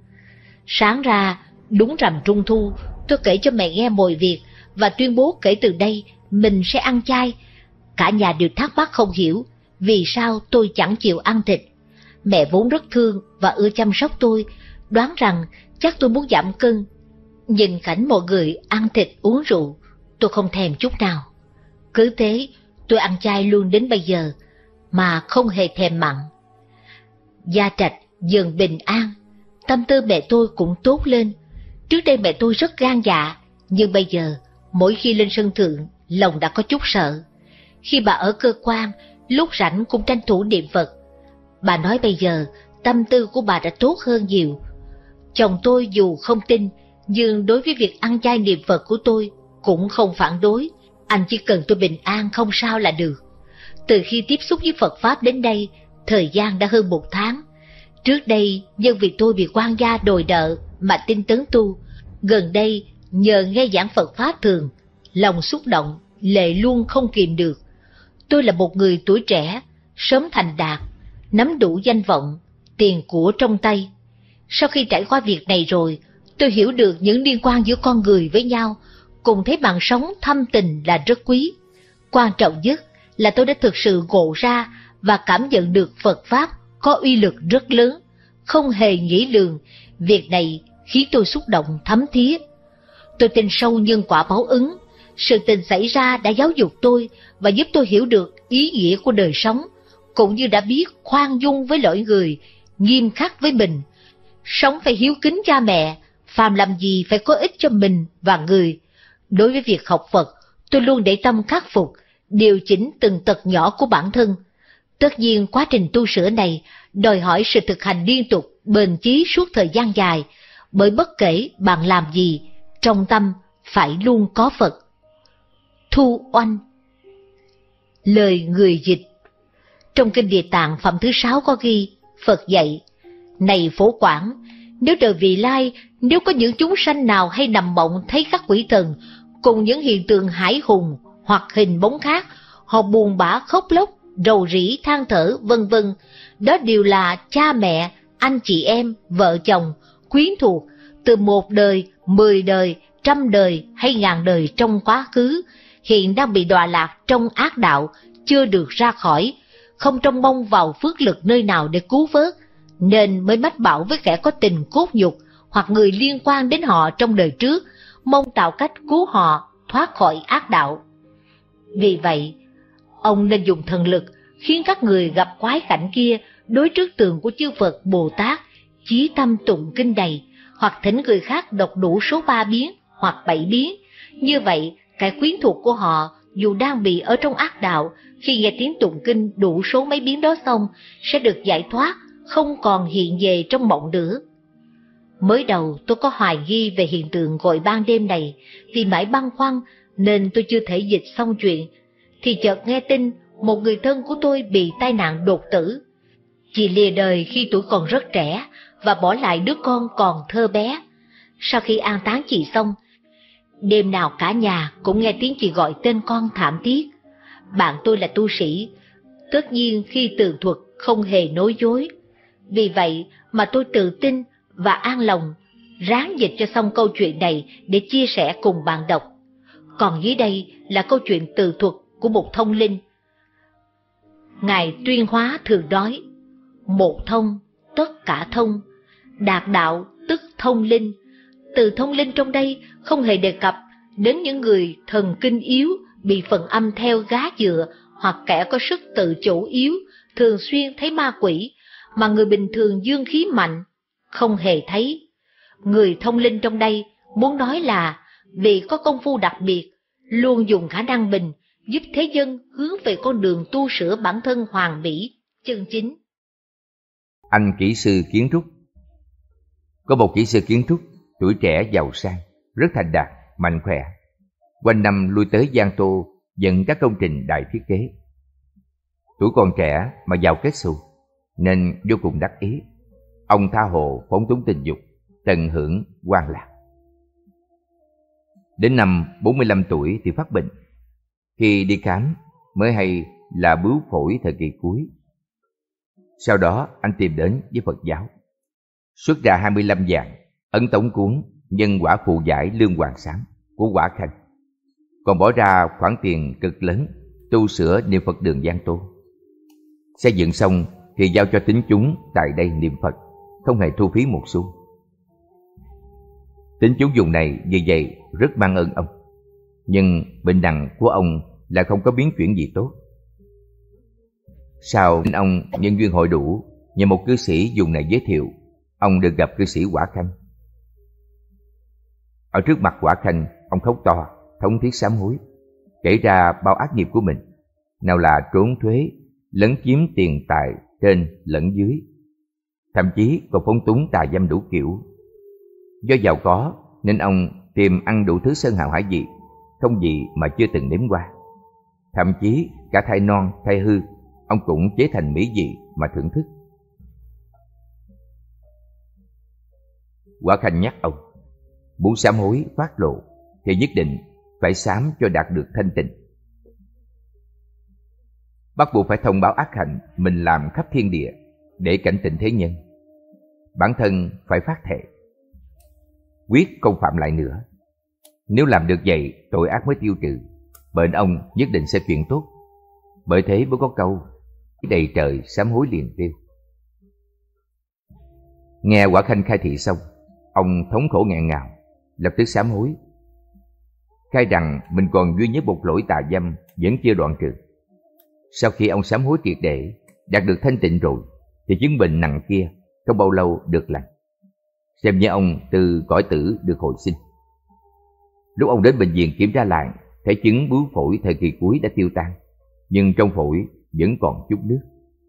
Sáng ra, đúng rằm Trung Thu, tôi kể cho mẹ nghe mọi việc và tuyên bố kể từ đây mình sẽ ăn chay. Cả nhà đều thắc mắc không hiểu vì sao tôi chẳng chịu ăn thịt. Mẹ vốn rất thương và ưa chăm sóc tôi, đoán rằng chắc tôi muốn giảm cân. Nhìn cảnh mọi người ăn thịt uống rượu, tôi không thèm chút nào. Cứ thế, tôi ăn chay luôn đến bây giờ, mà không hề thèm mặn. Gia Trạch dần bình an, tâm tư mẹ tôi cũng tốt lên. Trước đây mẹ tôi rất gan dạ, nhưng bây giờ, mỗi khi lên sân thượng, lòng đã có chút sợ. Khi bà ở cơ quan, lúc rảnh cũng tranh thủ niệm Phật. Bà nói bây giờ, tâm tư của bà đã tốt hơn nhiều. Chồng tôi dù không tin, nhưng đối với việc ăn chay niệm Phật của tôi cũng không phản đối. Anh chỉ cần tôi bình an không sao là được. Từ khi tiếp xúc với Phật Pháp đến đây, thời gian đã hơn một tháng. Trước đây, nhân vì tôi bị quan gia đòi nợ mà tinh tấn tu. Gần đây, nhờ nghe giảng Phật Pháp thường, lòng xúc động, lệ luôn không kìm được. Tôi là một người tuổi trẻ, sớm thành đạt, nắm đủ danh vọng, tiền của trong tay. Sau khi trải qua việc này rồi, tôi hiểu được những liên quan giữa con người với nhau, cùng thấy mạng sống thâm tình là rất quý. Quan trọng nhất là tôi đã thực sự ngộ ra và cảm nhận được Phật Pháp có uy lực rất lớn, không hề nghĩ lường. Việc này khiến tôi xúc động thấm thía. Tôi tin sâu nhân quả báo ứng. Sự tình xảy ra đã giáo dục tôi và giúp tôi hiểu được ý nghĩa của đời sống, cũng như đã biết khoan dung với lỗi người, nghiêm khắc với mình. Sống phải hiếu kính cha mẹ, phàm làm gì phải có ích cho mình và người. Đối với việc học Phật, tôi luôn để tâm khắc phục, điều chỉnh từng tật nhỏ của bản thân. Tất nhiên quá trình tu sửa này đòi hỏi sự thực hành liên tục, bền chí suốt thời gian dài, bởi bất kể bạn làm gì, trong tâm phải luôn có Phật. Thu Oanh. Lời người dịch. Trong Kinh Địa Tạng phẩm thứ sáu có ghi, Phật dạy: này Phổ Quảng, nếu đời vị lai, nếu có những chúng sanh nào hay nằm mộng thấy các quỷ thần cùng những hiện tượng hải hùng hoặc hình bóng khác, họ buồn bã khóc lóc, rầu rĩ than thở vân vân, đó đều là cha mẹ, anh chị em, vợ chồng, quyến thuộc từ một đời, mười đời, trăm đời hay ngàn đời trong quá khứ, hiện đang bị đọa lạc trong ác đạo, chưa được ra khỏi, không trông mong vào phước lực nơi nào để cứu vớt, nên mới mách bảo với kẻ có tình cốt nhục hoặc người liên quan đến họ trong đời trước, mong tạo cách cứu họ thoát khỏi ác đạo. Vì vậy, ông nên dùng thần lực khiến các người gặp quái cảnh kia đối trước tượng của chư Phật Bồ Tát, chí tâm tụng kinh này, hoặc thỉnh người khác đọc đủ số ba biến hoặc bảy biến. Như vậy, kẻ quyến thuộc của họ dù đang bị ở trong ác đạo, khi nghe tiếng tụng kinh đủ số mấy biến đó xong, sẽ được giải thoát, không còn hiện về trong mộng nữa. Mới đầu tôi có hoài nghi về hiện tượng gọi ban đêm này, vì mãi băn khoăn nên tôi chưa thể dịch xong chuyện, thì chợt nghe tin một người thân của tôi bị tai nạn đột tử. Chị lìa đời khi tuổi còn rất trẻ và bỏ lại đứa con còn thơ bé. Sau khi an táng chị xong, đêm nào cả nhà cũng nghe tiếng chị gọi tên con thảm thiết. Bạn tôi là tu sĩ, tất nhiên khi tường thuật không hề nói dối. Vì vậy mà tôi tự tin và an lòng, ráng dịch cho xong câu chuyện này để chia sẻ cùng bạn đọc. Còn dưới đây là câu chuyện tự thuật của một thông linh. Ngài Tuyên Hóa thường nói: một thông, tất cả thông, đạt đạo tức thông linh. Từ thông linh trong đây không hề đề cập đến những người thần kinh yếu, bị phần âm theo gá dựa, hoặc kẻ có sức tự chủ yếu, thường xuyên thấy ma quỷ, mà người bình thường dương khí mạnh, không hề thấy. Người thông linh trong đây muốn nói là vì có công phu đặc biệt, luôn dùng khả năng mình giúp thế dân hướng về con đường tu sửa bản thân hoàn mỹ, chân chính. Anh kỹ sư kiến trúc. Có một kỹ sư kiến trúc, tuổi trẻ giàu sang, rất thành đạt, mạnh khỏe. Quanh năm lui tới Giang Tô dựng các công trình đại thiết kế. Tuổi còn trẻ mà giàu kết xù, nên vô cùng đắc ý. Ông tha hồ phóng túng tình dục, tận hưởng hoang lạc. Đến năm bốn mươi lăm tuổi thì phát bệnh. Khi đi khám mới hay là bướu phổi thời kỳ cuối. Sau đó anh tìm đến với Phật giáo, xuất ra hai mươi lăm vạn ấn tống cuốn Nhân quả phù giải Lương Hoàng Sám của Quả Khanh, còn bỏ ra khoản tiền cực lớn tu sửa niệm Phật đường Giang Tô. Xây dựng xong thì giao cho tín chúng tại đây niệm Phật, không hề thu phí một xu. Tín chúng dùng này như vậy rất mang ơn ông, nhưng bệnh nặng của ông là không có biến chuyển gì tốt. Sau ông nhân duyên hội đủ, nhờ một cư sĩ dùng này giới thiệu, ông được gặp cư sĩ Quả Khanh. Ở trước mặt Quả Khanh, ông khóc to, thống thiết sám hối, kể ra bao ác nghiệp của mình, nào là trốn thuế, lấn chiếm tiền tài trên lẫn dưới, thậm chí còn phóng túng tà dâm đủ kiểu. Do giàu có nên ông tìm ăn đủ thứ sơn hào hải vị, không gì mà chưa từng nếm qua. Thậm chí cả thai non, thai hư, ông cũng chế thành mỹ vị mà thưởng thức. Quả Khanh nhắc ông, muốn sám hối phát lộ thì nhất định phải sám cho đạt được thanh tịnh. Bắt buộc phải thông báo ác hạnh mình làm khắp thiên địa để cảnh tỉnh thế nhân. Bản thân phải phát thệ, quyết không phạm lại nữa. Nếu làm được vậy, tội ác mới tiêu trừ, bệnh ông nhất định sẽ chuyển tốt. Bởi thế mới có câu đầy trời sám hối liền tiêu. Nghe Quả Khanh khai thị xong, ông thống khổ nghẹn ngào, lập tức sám hối, khai rằng mình còn duy nhất một lỗi tà dâm vẫn chưa đoạn trừ. Sau khi ông sám hối triệt để, đạt được thanh tịnh rồi, thì chứng bệnh nặng kia không bao lâu được lành, xem như ông từ cõi tử được hồi sinh. Lúc ông đến bệnh viện kiểm tra lại, thấy chứng bướu phổi thời kỳ cuối đã tiêu tan, nhưng trong phổi vẫn còn chút nước.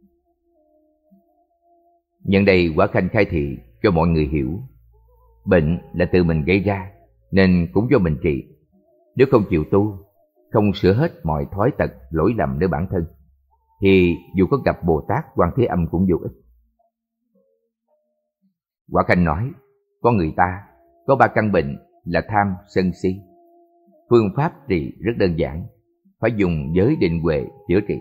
Nhân đây Quả Khanh khai thị cho mọi người hiểu, bệnh là tự mình gây ra, nên cũng do mình trị. Nếu không chịu tu, không sửa hết mọi thói tật lỗi lầm nơi bản thân, thì dù có gặp Bồ Tát Quan Thế Âm cũng vô ích. Quả Khanh nói, con người ta có ba căn bệnh là tham, sân, si. Phương pháp trị rất đơn giản, phải dùng giới định huệ chữa trị.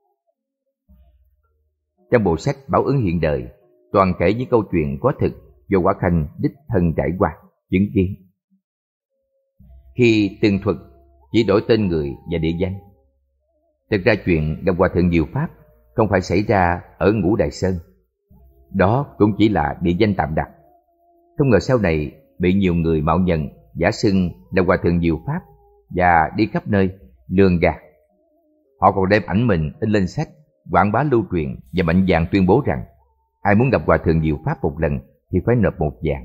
Trong bộ sách Báo ứng hiện đời, toàn kể những câu chuyện có thực do Quả Khanh đích thân trải qua, chứng kiến. Khi tường thuật chỉ đổi tên người và địa danh. Thực ra chuyện gặp Hòa Thượng Diệu Pháp không phải xảy ra ở Ngũ Đại Sơn. Đó cũng chỉ là địa danh tạm đặt. Không ngờ sau này bị nhiều người mạo nhận giả xưng là Hòa Thượng Diệu Pháp và đi khắp nơi lường gạt. Họ còn đem ảnh mình in lên sách, quảng bá lưu truyền và mạnh dạn tuyên bố rằng ai muốn gặp Hòa Thượng Diệu Pháp một lần thì phải nộp một vạn.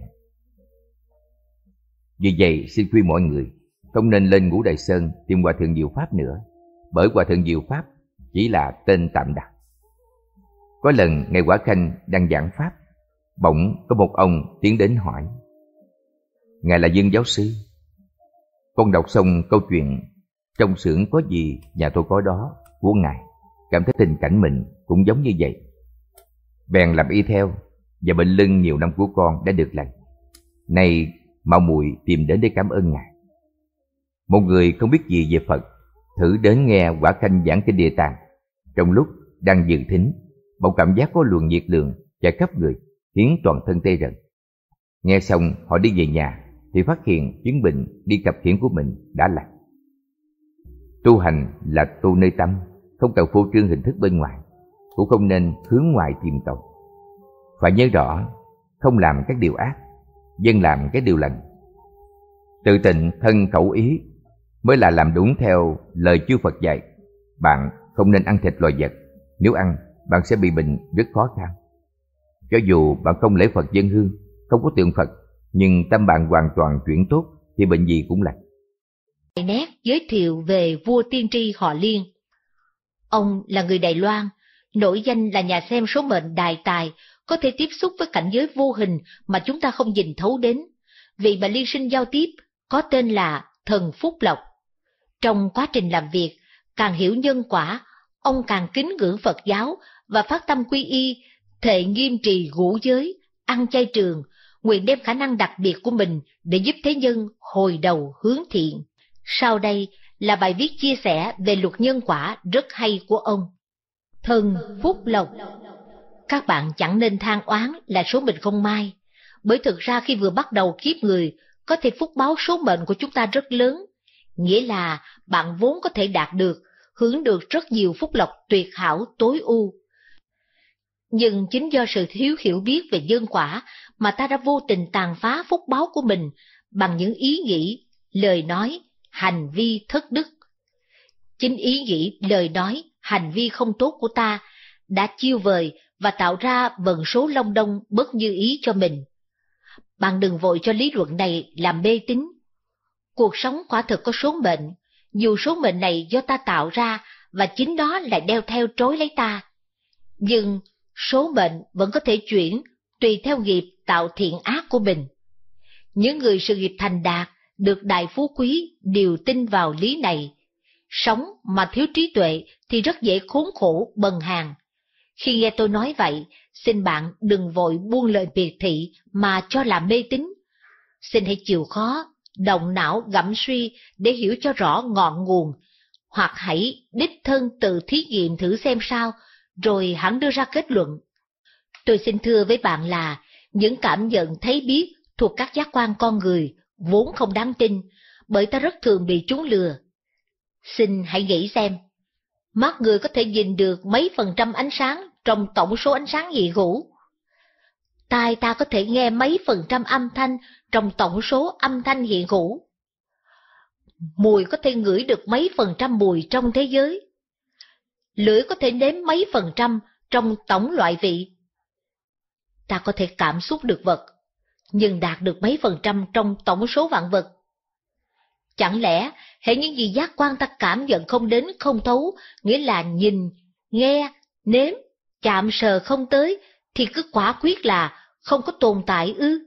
Vì vậy xin khuyên mọi người không nên lên Ngũ Đại Sơn tìm Hòa Thượng Diệu Pháp nữa, bởi Hòa Thượng Diệu Pháp chỉ là tên tạm đặt. Có lần Ngài Quả Khanh đang giảng pháp, bỗng có một ông tiến đến hỏi: Ngài là Dương giáo sư, con đọc xong câu chuyện trong xưởng có gì nhà tôi có đó của Ngài, cảm thấy tình cảnh mình cũng giống như vậy, bèn làm y theo, và bệnh lưng nhiều năm của con đã được lành. Nay mạo muội tìm đến để cảm ơn Ngài. Một người không biết gì về Phật thử đến nghe Quả Khanh giảng kinh Địa Tạng. Trong lúc đang dự thính, bỗng cảm giác có luồng nhiệt lượng chạy khắp người, khiến toàn thân tê rần. Nghe xong họ đi về nhà thì phát hiện chứng bệnh đi cặp khiển của mình đã lành. Tu hành là tu nơi tâm, không cần phô trương hình thức bên ngoài, cũng không nên hướng ngoài tìm tòi. Phải nhớ rõ, không làm các điều ác, dân làm các điều lành. Tự tịnh thân khẩu ý mới là làm đúng theo lời chư Phật dạy. Bạn không nên ăn thịt loài vật, nếu ăn bạn sẽ bị bệnh rất khó khăn. Cho dù bạn không lễ Phật dân hương, Không có tượng Phật, nhưng tâm bạn hoàn toàn chuyển tốt thì bệnh gì cũng lành. Nét giới thiệu về vua tiên tri họ Liên. Ông là người Đài Loan, nổi danh là nhà xem số mệnh đại tài, có thể tiếp xúc với cảnh giới vô hình mà chúng ta không nhìn thấu đến. Vị mà Liên Sinh giao tiếp có tên là Thần Phúc Lộc. Trong quá trình làm việc, càng hiểu nhân quả, ông càng kính ngưỡng Phật giáo và phát tâm quy y, thệ nghiêm trì ngũ giới, ăn chay trường, nguyện đem khả năng đặc biệt của mình để giúp thế nhân hồi đầu hướng thiện. Sau đây là bài viết chia sẻ về luật nhân quả rất hay của ông. Thần Phúc Lộc. Các bạn chẳng nên than oán là số mệnh không may, bởi thực ra khi vừa bắt đầu kiếp người, có thể phúc báo số mệnh của chúng ta rất lớn, nghĩa là bạn vốn có thể đạt được, hưởng được rất nhiều phúc lộc tuyệt hảo tối ưu. Nhưng chính do sự thiếu hiểu biết về nhân quả mà ta đã vô tình tàn phá phúc báo của mình bằng những ý nghĩ, lời nói, hành vi thất đức. Chính ý nghĩ, lời nói, hành vi không tốt của ta đã chiêu vời và tạo ra vận số long đong bất như ý cho mình. Bạn đừng vội cho lý luận này làm mê tín. Cuộc sống quả thực có số mệnh, dù số mệnh này do ta tạo ra và chính đó lại đeo theo trối lấy ta. Nhưng số mệnh vẫn có thể chuyển tùy theo nghiệp tạo thiện ác của mình. Những người sự nghiệp thành đạt, được đại phú quý đều tin vào lý này. Sống mà thiếu trí tuệ thì rất dễ khốn khổ bần hàn. Khi nghe tôi nói vậy, xin bạn đừng vội buông lời biệt thị mà cho là mê tín. Xin hãy chịu khó, động não gẫm suy để hiểu cho rõ ngọn nguồn, hoặc hãy đích thân tự thí nghiệm thử xem sao, rồi hẳn đưa ra kết luận. Tôi xin thưa với bạn là những cảm nhận thấy biết thuộc các giác quan con người vốn không đáng tin, bởi ta rất thường bị chúng lừa. Xin hãy nghĩ xem, mắt người có thể nhìn được mấy phần trăm ánh sáng trong tổng số ánh sáng hiện hữu. Tai ta có thể nghe mấy phần trăm âm thanh trong tổng số âm thanh hiện hữu. Mùi có thể ngửi được mấy phần trăm mùi trong thế giới. Lưỡi có thể nếm mấy phần trăm trong tổng loại vị. Ta có thể cảm xúc được vật, nhưng đạt được mấy phần trăm trong tổng số vạn vật. Chẳng lẽ hễ những gì giác quan ta cảm nhận không đến không thấu, nghĩa là nhìn, nghe, nếm, chạm sờ không tới, thì cứ quả quyết là không có tồn tại ư?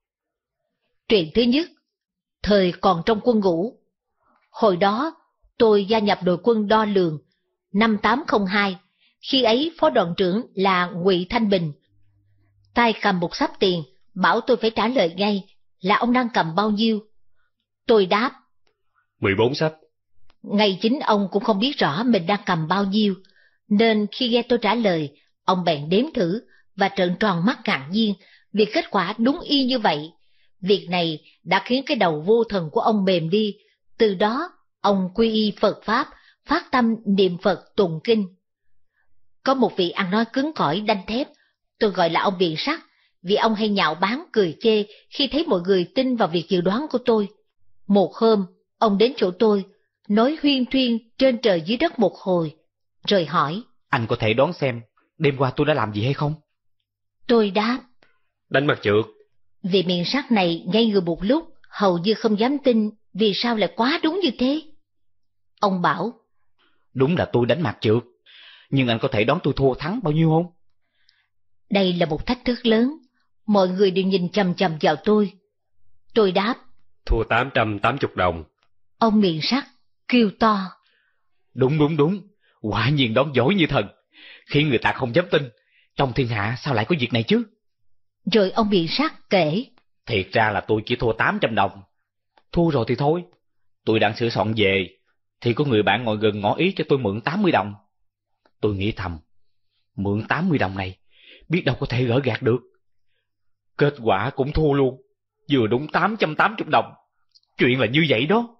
Chuyện thứ nhất, thời còn trong quân ngũ. Hồi đó, tôi gia nhập đội quân đo lường, năm tám không hai, khi ấy phó đoàn trưởng là Ngụy Thanh Bình. Tay cầm một xấp tiền, bảo tôi phải trả lời ngay là ông đang cầm bao nhiêu. Tôi đáp, mười bốn xấp. Ngay chính ông cũng không biết rõ mình đang cầm bao nhiêu, nên khi nghe tôi trả lời, ông bèn đếm thử và trợn tròn mắt ngạc nhiên vì kết quả đúng y như vậy. Việc này đã khiến cái đầu vô thần của ông mềm đi, từ đó ông quy y Phật Pháp, phát tâm niệm Phật tụng kinh. Có một vị ăn nói cứng cỏi đanh thép, tôi gọi là ông biện sắc, vì ông hay nhạo báng cười chê khi thấy mọi người tin vào việc dự đoán của tôi. Một hôm, ông đến chỗ tôi, nói huyên thuyên trên trời dưới đất một hồi, rồi hỏi, anh có thể đoán xem đêm qua tôi đã làm gì hay không? Tôi đáp, đánh mặt trượt. Vị miệng sắc này ngây người một lúc, hầu như không dám tin vì sao lại quá đúng như thế. Ông bảo, đúng là tôi đánh mặt trượt, nhưng anh có thể đoán tôi thua thắng bao nhiêu không? Đây là một thách thức lớn, mọi người đều nhìn chằm chằm vào tôi. Tôi đáp, thua tám trăm tám mươi đồng. Ông miệng sắc kêu to, đúng đúng đúng, quả nhiên đoán giỏi như thần, khiến người ta không dám tin. Trong thiên hạ sao lại có việc này chứ? Rồi ông miệng sắc kể, thiệt ra là tôi chỉ thua tám trăm đồng. Thua rồi thì thôi, tôi đang sửa soạn về, thì có người bạn ngồi gần ngỏ ý cho tôi mượn tám mươi đồng. Tôi nghĩ thầm, mượn tám mươi đồng này, biết đâu có thể gỡ gạt được. Kết quả cũng thua luôn, vừa đúng tám trăm tám mươi đồng. Chuyện là như vậy đó.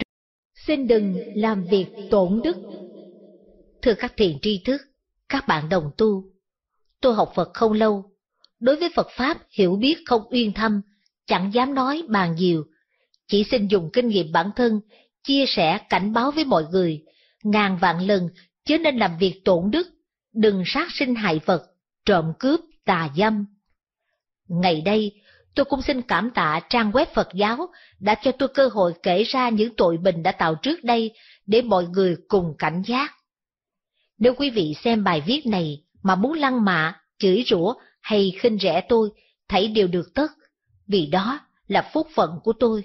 Xin đừng làm việc tổn đức. Thưa các thiền tri thức, các bạn đồng tu, tôi học Phật không lâu. Đối với Phật Pháp hiểu biết không uyên thâm, chẳng dám nói bàn nhiều. Chỉ xin dùng kinh nghiệm bản thân, chia sẻ cảnh báo với mọi người, ngàn vạn lần chớ nên làm việc tổn đức, đừng sát sinh hại vật, trộm cướp, tà dâm. Ngày đây, tôi cũng xin cảm tạ trang web Phật giáo đã cho tôi cơ hội kể ra những tội mình đã tạo trước đây để mọi người cùng cảnh giác. Nếu quý vị xem bài viết này mà muốn lăng mạ, chửi rủa hay khinh rẻ tôi, thảy đều được tất, vì đó là phúc phận của tôi.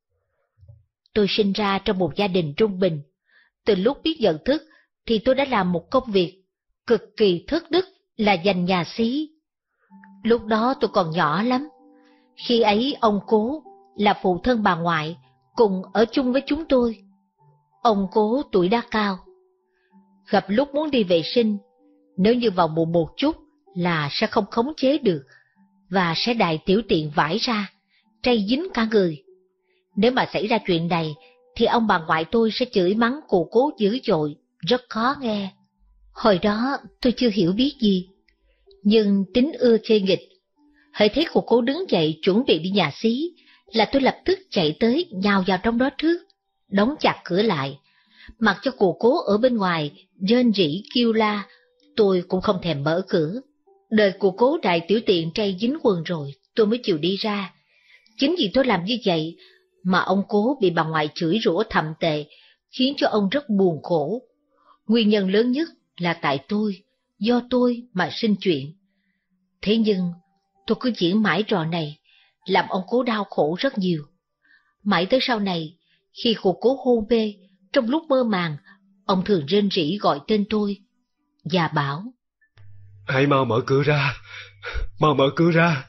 Tôi sinh ra trong một gia đình trung bình. Từ lúc biết nhận thức thì tôi đã làm một công việc cực kỳ thất đức là giành nhà xí. Lúc đó tôi còn nhỏ lắm. Khi ấy ông Cố là phụ thân bà ngoại cùng ở chung với chúng tôi. Ông Cố tuổi đã cao. Gặp lúc muốn đi vệ sinh, nếu như vào muộn một chút là sẽ không khống chế được và sẽ đại tiểu tiện vãi ra, trây dính cả người. Nếu mà xảy ra chuyện này thì ông bà ngoại tôi sẽ chửi mắng cụ Cố dữ dội, rất khó nghe. Hồi đó tôi chưa hiểu biết gì, nhưng tính ưa chơi nghịch. Hễ thấy cụ Cố đứng dậy chuẩn bị đi nhà xí là tôi lập tức chạy tới nhào vào trong đó trước, đóng chặt cửa lại. Mặc cho cụ Cố ở bên ngoài rên rỉ kêu la, tôi cũng không thèm mở cửa. Đời cụ Cố đại tiểu tiện trây dính quần rồi, tôi mới chịu đi ra. Chính vì tôi làm như vậy mà ông Cố bị bà ngoại chửi rủa thậm tệ, khiến cho ông rất buồn khổ. Nguyên nhân lớn nhất là tại tôi, do tôi mà sinh chuyện. Thế nhưng tôi cứ diễn mãi trò này, làm ông Cố đau khổ rất nhiều. Mãi tới sau này, khi cụ Cố hôn mê, trong lúc mơ màng, ông thường rên rỉ gọi tên tôi và bảo: "Hãy mau mở cửa ra, mau mở cửa ra."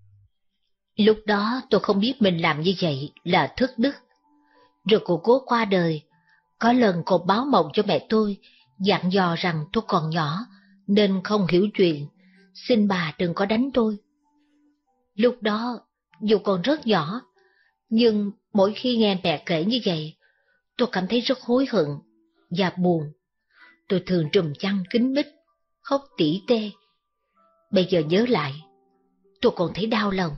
Lúc đó tôi không biết mình làm như vậy là thất đức. Rồi cụ Cố qua đời. Có lần cô báo mộng cho mẹ tôi, dặn dò rằng tôi còn nhỏ nên không hiểu chuyện, xin bà đừng có đánh tôi. Lúc đó dù còn rất nhỏ, nhưng mỗi khi nghe mẹ kể như vậy, tôi cảm thấy rất hối hận và buồn. Tôi thường trùm chăn kín mít, khóc tỉ tê. Bây giờ nhớ lại, tôi còn thấy đau lòng.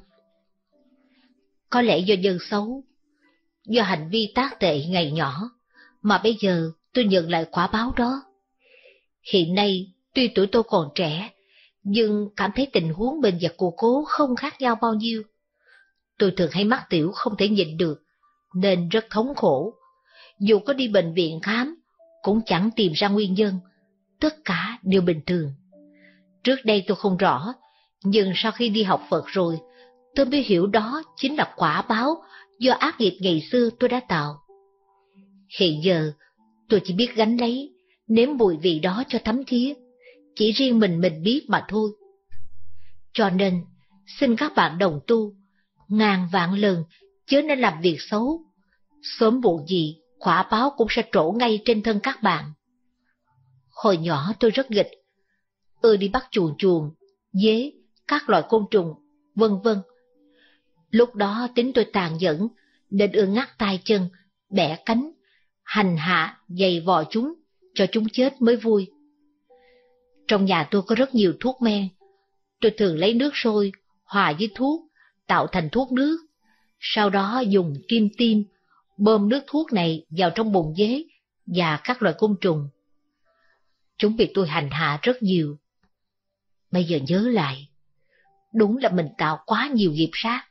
Có lẽ do nhân xấu, do hành vi tác tệ ngày nhỏ, mà bây giờ tôi nhận lại quả báo đó. Hiện nay, tuy tuổi tôi còn trẻ, nhưng cảm thấy tình huống mình và cô Cố không khác nhau bao nhiêu. Tôi thường hay mắc tiểu không thể nhịn được, nên rất thống khổ. Dù có đi bệnh viện khám, cũng chẳng tìm ra nguyên nhân, tất cả đều bình thường. Trước đây tôi không rõ, nhưng sau khi đi học Phật rồi, tôi mới hiểu đó chính là quả báo do ác nghiệp ngày xưa tôi đã tạo. Hiện giờ, tôi chỉ biết gánh lấy, nếm mùi vị đó cho thấm thía, chỉ riêng mình mình biết mà thôi. Cho nên, xin các bạn đồng tu, ngàn vạn lần chớ nên làm việc xấu. Sớm muộn gì, quả báo cũng sẽ trổ ngay trên thân các bạn. Hồi nhỏ tôi rất nghịch, ưa đi bắt chuồn chuồn, dế, các loại côn trùng, vân vân. Lúc đó tính tôi tàn nhẫn, nên ưa ngắt tay chân, bẻ cánh, hành hạ, giày vò chúng, cho chúng chết mới vui. Trong nhà tôi có rất nhiều thuốc men. Tôi thường lấy nước sôi, hòa với thuốc, tạo thành thuốc nước. Sau đó dùng kim tiêm, bơm nước thuốc này vào trong bồn dế và các loại côn trùng. Chúng bị tôi hành hạ rất nhiều. Bây giờ nhớ lại, đúng là mình tạo quá nhiều nghiệp sát.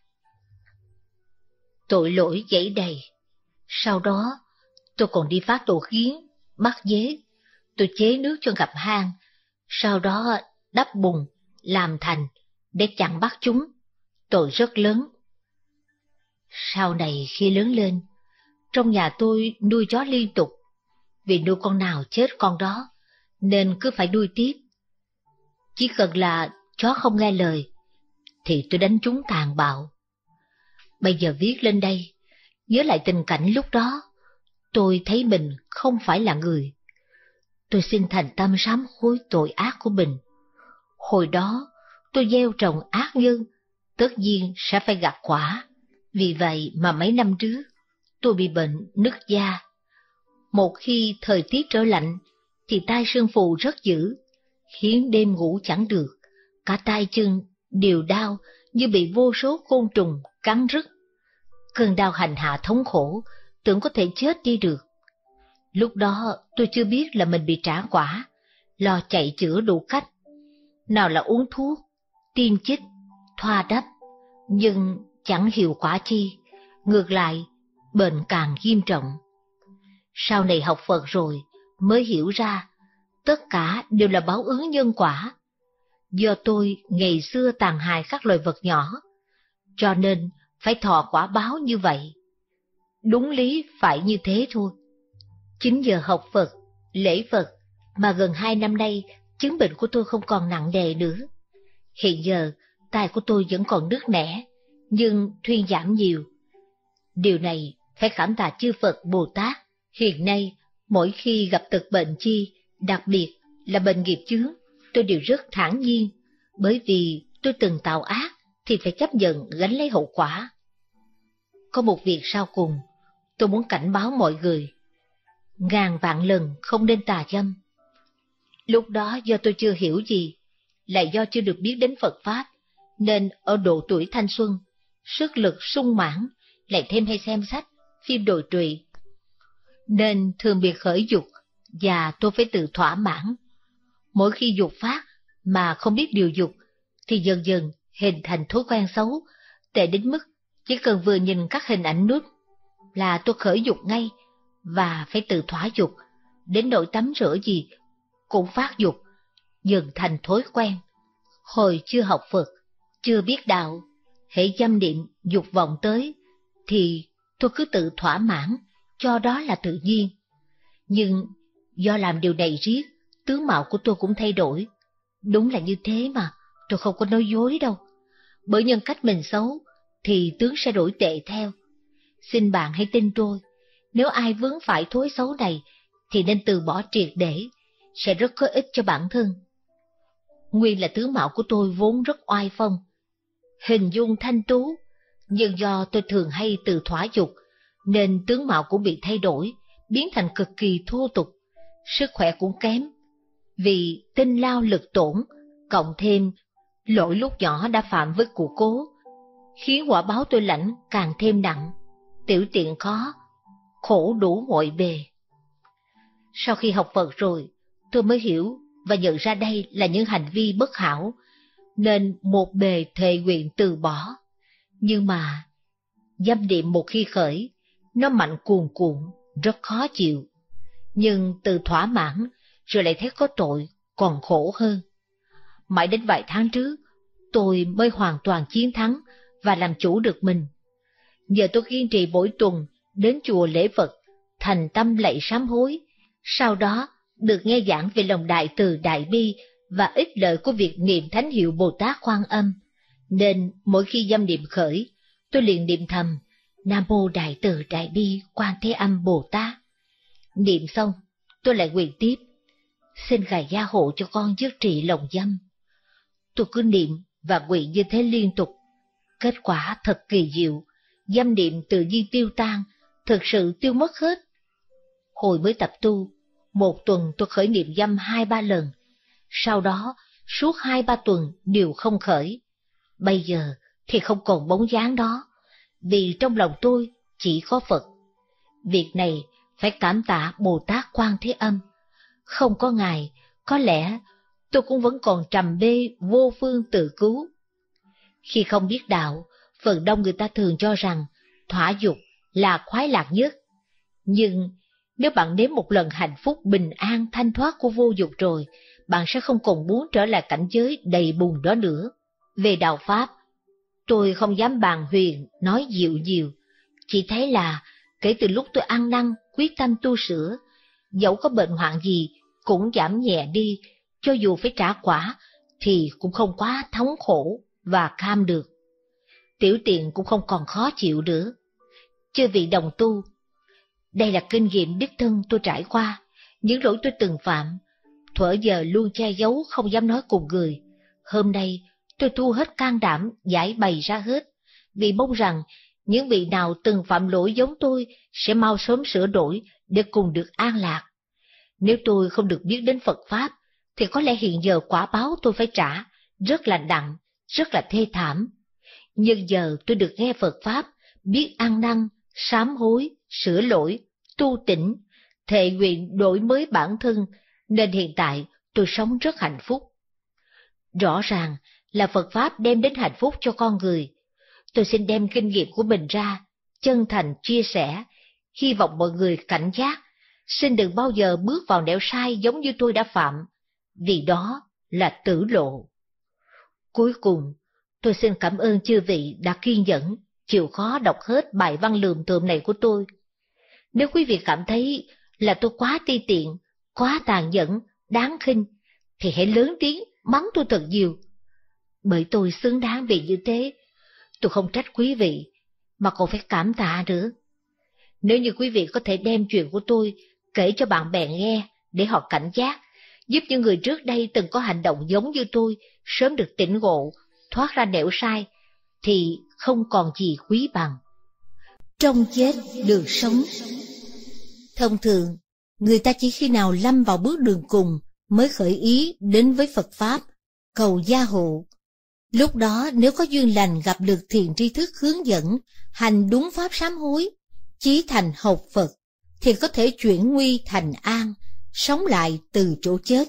Tội lỗi dẫy đầy. Sau đó, tôi còn đi phá tổ kiến, bắt dế. Tôi chế nước cho ngập hang, sau đó đắp bùn, làm thành, để chặn bắt chúng. Tội rất lớn. Sau này khi lớn lên, trong nhà tôi nuôi chó liên tục. Vì nuôi con nào chết con đó, nên cứ phải nuôi tiếp. Chỉ cần là chó không nghe lời, thì tôi đánh chúng tàn bạo. Bây giờ viết lên đây, nhớ lại tình cảnh lúc đó, tôi thấy mình không phải là người. Tôi xin thành tâm sám hối tội ác của mình. Hồi đó, tôi gieo trồng ác nhân, tất nhiên sẽ phải gặt quả. Vì vậy mà mấy năm trước, tôi bị bệnh nứt da. Một khi thời tiết trở lạnh, thì tai sưng phù rất dữ, khiến đêm ngủ chẳng được. Cả tay chân đều đau như bị vô số côn trùng cắn rứt. Cơn đau hành hạ thống khổ, tưởng có thể chết đi được. Lúc đó tôi chưa biết là mình bị trả quả, lo chạy chữa đủ cách. Nào là uống thuốc, tiêm chích, thoa đắp, nhưng chẳng hiệu quả chi, ngược lại bệnh càng nghiêm trọng. Sau này học Phật rồi mới hiểu ra tất cả đều là báo ứng nhân quả. Do tôi ngày xưa tàn hại các loài vật nhỏ, cho nên phải thọ quả báo như vậy. Đúng lý phải như thế thôi. Chính giờ học Phật, lễ Phật mà gần hai năm nay chứng bệnh của tôi không còn nặng nề nữa. Hiện giờ tai của tôi vẫn còn nứt nẻ, nhưng thuyên giảm nhiều. Điều này phải cảm tạ chư Phật Bồ Tát. Hiện nay mỗi khi gặp tật bệnh chi, đặc biệt là bệnh nghiệp chướng, tôi đều rất thản nhiên, bởi vì tôi từng tạo ác thì phải chấp nhận gánh lấy hậu quả. Có một việc sau cùng, tôi muốn cảnh báo mọi người. Ngàn vạn lần không nên tà dâm. Lúc đó do tôi chưa hiểu gì, lại do chưa được biết đến Phật Pháp, nên ở độ tuổi thanh xuân, sức lực sung mãn, lại thêm hay xem sách, phim đồi trụy, nên thường bị khởi dục, và tôi phải tự thỏa mãn. Mỗi khi dục phát mà không biết điều dục, thì dần dần hình thành thói quen xấu, tệ đến mức chỉ cần vừa nhìn các hình ảnh nút là tôi khởi dục ngay, và phải tự thỏa dục, đến nỗi tắm rửa gì cũng phát dục, dần thành thói quen. Hồi chưa học Phật, chưa biết đạo, hễ dâm niệm dục vọng tới, thì tôi cứ tự thỏa mãn, cho đó là tự nhiên. Nhưng do làm điều này riết, tướng mạo của tôi cũng thay đổi. Đúng là như thế mà, tôi không có nói dối đâu. Bởi nhân cách mình xấu, thì tướng sẽ đổi tệ theo. Xin bạn hãy tin tôi, nếu ai vướng phải thói xấu này, thì nên từ bỏ triệt để, sẽ rất có ích cho bản thân. Nguyên là tướng mạo của tôi vốn rất oai phong, hình dung thanh tú, nhưng do tôi thường hay tự thỏa dục, nên tướng mạo cũng bị thay đổi, biến thành cực kỳ thô tục, sức khỏe cũng kém. Vì tinh lao lực tổn, cộng thêm lỗi lúc nhỏ đã phạm với cụ cố, khiến quả báo tôi lãnh càng thêm nặng, tiểu tiện khó, khổ đủ mọi bề. Sau khi học Phật rồi, tôi mới hiểu và nhận ra đây là những hành vi bất hảo, nên một bề thề nguyện từ bỏ. Nhưng mà, dâm niệm một khi khởi, nó mạnh cuồn cuộn, rất khó chịu. Nhưng từ thỏa mãn, rồi lại thấy có tội, còn khổ hơn. Mãi đến vài tháng trước, tôi mới hoàn toàn chiến thắng và làm chủ được mình. Giờ tôi kiên trì mỗi tuần đến chùa lễ Phật, thành tâm lạy sám hối, sau đó được nghe giảng về lòng đại từ đại bi và ích lợi của việc niệm thánh hiệu Bồ Tát Quan Âm, nên mỗi khi dâm niệm khởi, tôi liền niệm thầm Nam Mô Đại Từ Đại Bi Quan Thế Âm Bồ Tát. Niệm xong, tôi lại nguyện tiếp, xin Ngài gia hộ cho con dứt trị lòng dâm. Tôi cứ niệm và nguyện như thế liên tục. Kết quả thật kỳ diệu, dâm niệm tự nhiên tiêu tan, thực sự tiêu mất hết. Hồi mới tập tu, một tuần tôi khởi niệm dâm hai ba lần, sau đó suốt hai ba tuần đều không khởi. Bây giờ thì không còn bóng dáng đó, vì trong lòng tôi chỉ có Phật. Việc này phải cảm tạ Bồ Tát Quan Thế Âm. Không có Ngài, có lẽ tôi cũng vẫn còn trầm mê vô phương tự cứu. Khi không biết đạo, phần đông người ta thường cho rằng thỏa dục là khoái lạc nhất. Nhưng nếu bạn nếm một lần hạnh phúc bình an thanh thoát của vô dục rồi, bạn sẽ không còn muốn trở lại cảnh giới đầy bùn đó nữa. Về đạo Pháp, tôi không dám bàn huyền, nói dịu nhiều. Chỉ thấy là kể từ lúc tôi ăn năn, quyết tâm tu sửa, dẫu có bệnh hoạn gì cũng giảm nhẹ đi, cho dù phải trả quả thì cũng không quá thống khổ và cam được. Tiểu tiện cũng không còn khó chịu nữa. Chư vị đồng tu, đây là kinh nghiệm đích thân tôi trải qua, những lỗi tôi từng phạm, thuở giờ luôn che giấu không dám nói cùng người. Hôm nay tôi thu hết can đảm giải bày ra hết, vì mong rằng những vị nào từng phạm lỗi giống tôi sẽ mau sớm sửa đổi để cùng được an lạc. Nếu tôi không được biết đến Phật Pháp, thì có lẽ hiện giờ quả báo tôi phải trả rất là nặng, rất là thê thảm. Nhưng giờ tôi được nghe Phật Pháp, biết ăn năn, sám hối, sửa lỗi, tu tỉnh, thệ nguyện đổi mới bản thân, nên hiện tại tôi sống rất hạnh phúc. Rõ ràng là Phật Pháp đem đến hạnh phúc cho con người. tôi xin đem kinh nghiệm của mình ra, chân thành chia sẻ, hy vọng mọi người cảnh giác, xin đừng bao giờ bước vào nẻo sai giống như tôi đã phạm, vì đó là tử lộ. Cuối cùng, tôi xin cảm ơn chư vị đã kiên nhẫn, chịu khó đọc hết bài văn lườm tườm này của tôi. Nếu quý vị cảm thấy là tôi quá ti tiện, quá tàn nhẫn, đáng khinh, thì hãy lớn tiếng mắng tôi thật nhiều. Bởi tôi xứng đáng vì như thế, tôi không trách quý vị, mà còn phải cảm tạ nữa. Nếu như quý vị có thể đem chuyện của tôi kể cho bạn bè nghe để họ cảnh giác, giúp những người trước đây từng có hành động giống như tôi sớm được tỉnh ngộ, thoát ra nẻo sai, thì không còn gì quý bằng. Trong chết được sống. Thông thường, người ta chỉ khi nào lâm vào bước đường cùng mới khởi ý đến với Phật Pháp, cầu gia hộ. Lúc đó nếu có duyên lành gặp được thiền tri thức hướng dẫn, hành đúng pháp sám hối, chí thành học Phật, thì có thể chuyển nguy thành an, sống lại từ chỗ chết.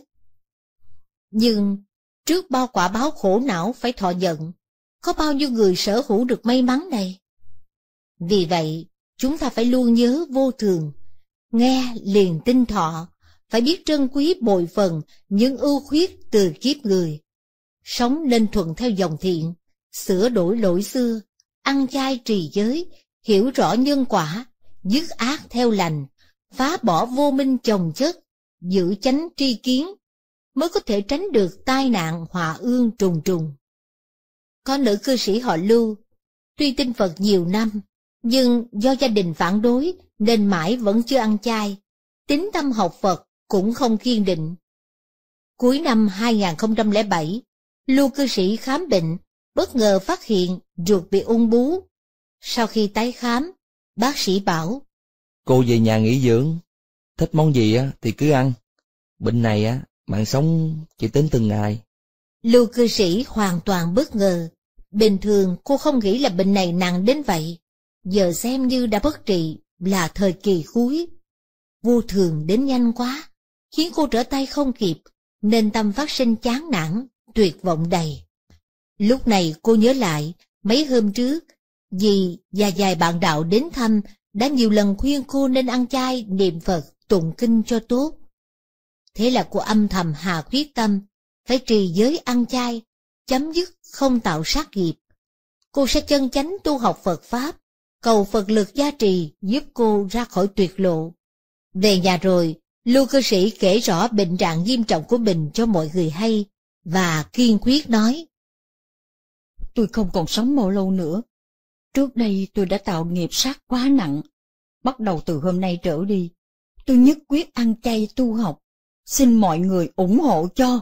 Nhưng trước bao quả báo khổ não phải thọ nhận, có bao nhiêu người sở hữu được may mắn này? Vì vậy, chúng ta phải luôn nhớ vô thường, nghe liền tin thọ, phải biết trân quý bội phần những ưu khuyết từ kiếp người. Sống nên thuận theo dòng thiện, sửa đổi lỗi xưa, ăn chay trì giới, hiểu rõ nhân quả, dứt ác theo lành, phá bỏ vô minh chồng chất, giữ chánh tri kiến, mới có thể tránh được tai nạn họa ương trùng trùng. Có nữ cư sĩ họ Lưu, tuy tin Phật nhiều năm, nhưng do gia đình phản đối nên mãi vẫn chưa ăn chay, tín tâm học Phật cũng không kiên định. Cuối năm hai nghìn không trăm lẻ bảy, Lưu cư sĩ khám bệnh, bất ngờ phát hiện ruột bị ung bú. Sau khi tái khám, bác sĩ bảo: Cô về nhà nghỉ dưỡng, thích món gì á thì cứ ăn. Bệnh này á, mạng sống chỉ tính từng ngày. Lưu cư sĩ hoàn toàn bất ngờ. Bình thường cô không nghĩ là bệnh này nặng đến vậy. Giờ xem như đã bất trị, là thời kỳ cuối. Vô thường đến nhanh quá, khiến cô trở tay không kịp, nên tâm phát sinh chán nản, tuyệt vọng đầy. Lúc này cô nhớ lại, mấy hôm trước, dì và vài bạn đạo đến thăm đã nhiều lần khuyên cô nên ăn chay, niệm Phật, tụng kinh cho tốt. Thế là cô âm thầm hạ quyết tâm, phải trì giới ăn chay, chấm dứt không tạo sát nghiệp. Cô sẽ chân chánh tu học Phật Pháp, cầu Phật lực gia trì giúp cô ra khỏi tuyệt lộ. Về nhà rồi, Lưu cư sĩ kể rõ bệnh trạng nghiêm trọng của mình cho mọi người hay, và kiên quyết nói: Tôi không còn sống bao lâu nữa. Trước đây tôi đã tạo nghiệp sát quá nặng. Bắt đầu từ hôm nay trở đi, tôi nhất quyết ăn chay tu học. Xin mọi người ủng hộ cho.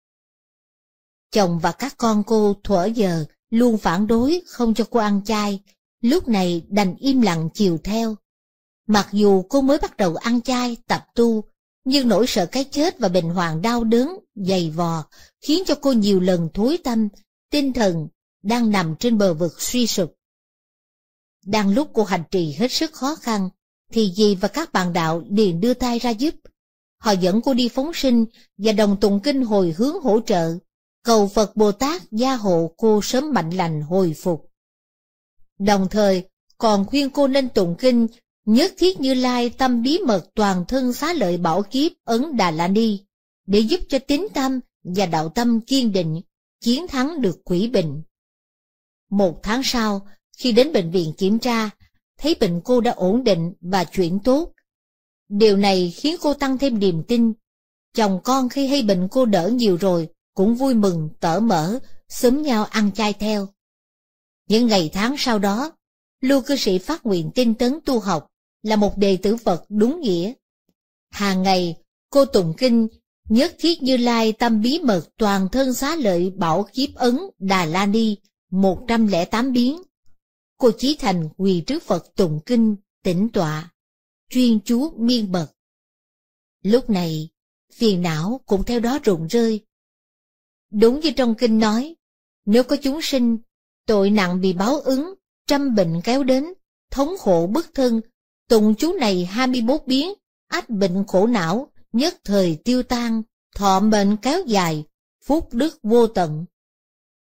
Chồng và các con cô thuở giờ luôn phản đối không cho cô ăn chay, lúc này đành im lặng chiều theo. Mặc dù cô mới bắt đầu ăn chay, tập tu, nhưng nỗi sợ cái chết và bệnh hoạn đau đớn, dày vò, khiến cho cô nhiều lần thối tâm, tinh thần đang nằm trên bờ vực suy sụp. Đang lúc cô hành trì hết sức khó khăn, thì dì và các bạn đạo liền đưa tay ra giúp. Họ dẫn cô đi phóng sinh và đồng tụng kinh hồi hướng hỗ trợ, cầu Phật Bồ Tát gia hộ cô sớm mạnh lành hồi phục. Đồng thời còn khuyên cô nên tụng kinh Nhất Thiết Như Lai tâm bí mật toàn thân xá lợi bảo kiếp ấn Đà La Ni, để giúp cho tín tâm và đạo tâm kiên định, chiến thắng được quỷ bệnh. Một tháng sau, khi đến bệnh viện kiểm tra, thấy bệnh cô đã ổn định và chuyển tốt. Điều này khiến cô tăng thêm niềm tin. Chồng con khi hay bệnh cô đỡ nhiều rồi cũng vui mừng, tở mở, xúm nhau ăn chay theo. Những ngày tháng sau đó, Lưu cư sĩ phát nguyện tinh tấn tu học, là một đệ tử Phật đúng nghĩa. Hàng ngày, cô tụng kinh Nhất Thiết Như Lai tâm bí mật toàn thân xá lợi bảo kiếp ấn Đà La Ni một trăm lẻ tám biến. Cô chí thành quỳ trước Phật tụng kinh, tĩnh tọa, chuyên chú miên bật. Lúc này, phiền não cũng theo đó rụng rơi. Đúng như trong kinh nói, nếu có chúng sinh, tội nặng bị báo ứng, trăm bệnh kéo đến, thống khổ bức thân, tụng chú này hai mươi mốt biến, ách bệnh khổ não, nhất thời tiêu tan, thọ mệnh kéo dài, phúc đức vô tận.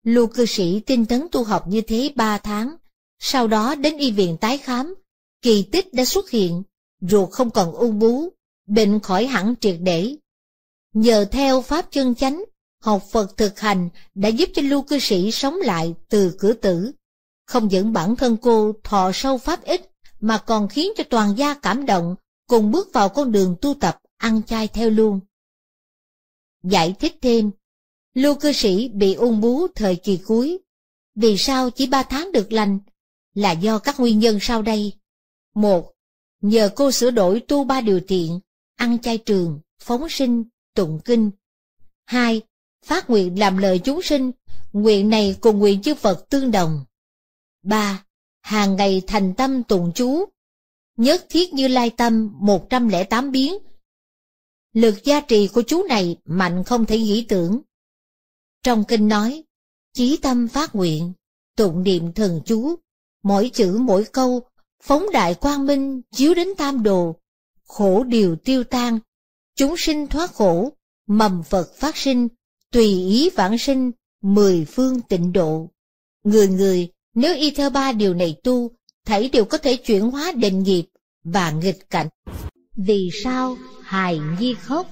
Lưu cư sĩ tinh tấn tu học như thế ba tháng, sau đó đến y viện tái khám, kỳ tích đã xuất hiện, ruột không còn ung bú, bệnh khỏi hẳn triệt để. Nhờ theo pháp chân chánh, học Phật thực hành đã giúp cho Lưu cư sĩ sống lại từ cửa tử. Không những bản thân cô thọ sâu pháp ích, mà còn khiến cho toàn gia cảm động, cùng bước vào con đường tu tập ăn chay theo luôn. Giải thích thêm, Lưu cư sĩ bị ung bú thời kỳ cuối. Vì sao chỉ ba tháng được lành? Là do các nguyên nhân sau đây. Một, nhờ cô sửa đổi tu ba điều thiện, ăn chay trường, phóng sinh, tụng kinh. Hai, phát nguyện làm lợi chúng sinh, nguyện này cùng nguyện chư Phật tương đồng. Ba, hàng ngày thành tâm tụng chú, nhất thiết Như Lai tâm một trăm lẻ tám biến. Lực gia trì của chú này mạnh không thể nghĩ tưởng. Trong kinh nói, chí tâm phát nguyện, tụng niệm thần chú, mỗi chữ mỗi câu, phóng đại quang minh chiếu đến tam đồ, khổ điều tiêu tan, chúng sinh thoát khổ, mầm Phật phát sinh, tùy ý vãng sinh, mười phương tịnh độ. Người người nếu y theo ba điều này tu, thảy đều có thể chuyển hóa định nghiệp và nghịch cảnh. Vì sao hài nhi khóc?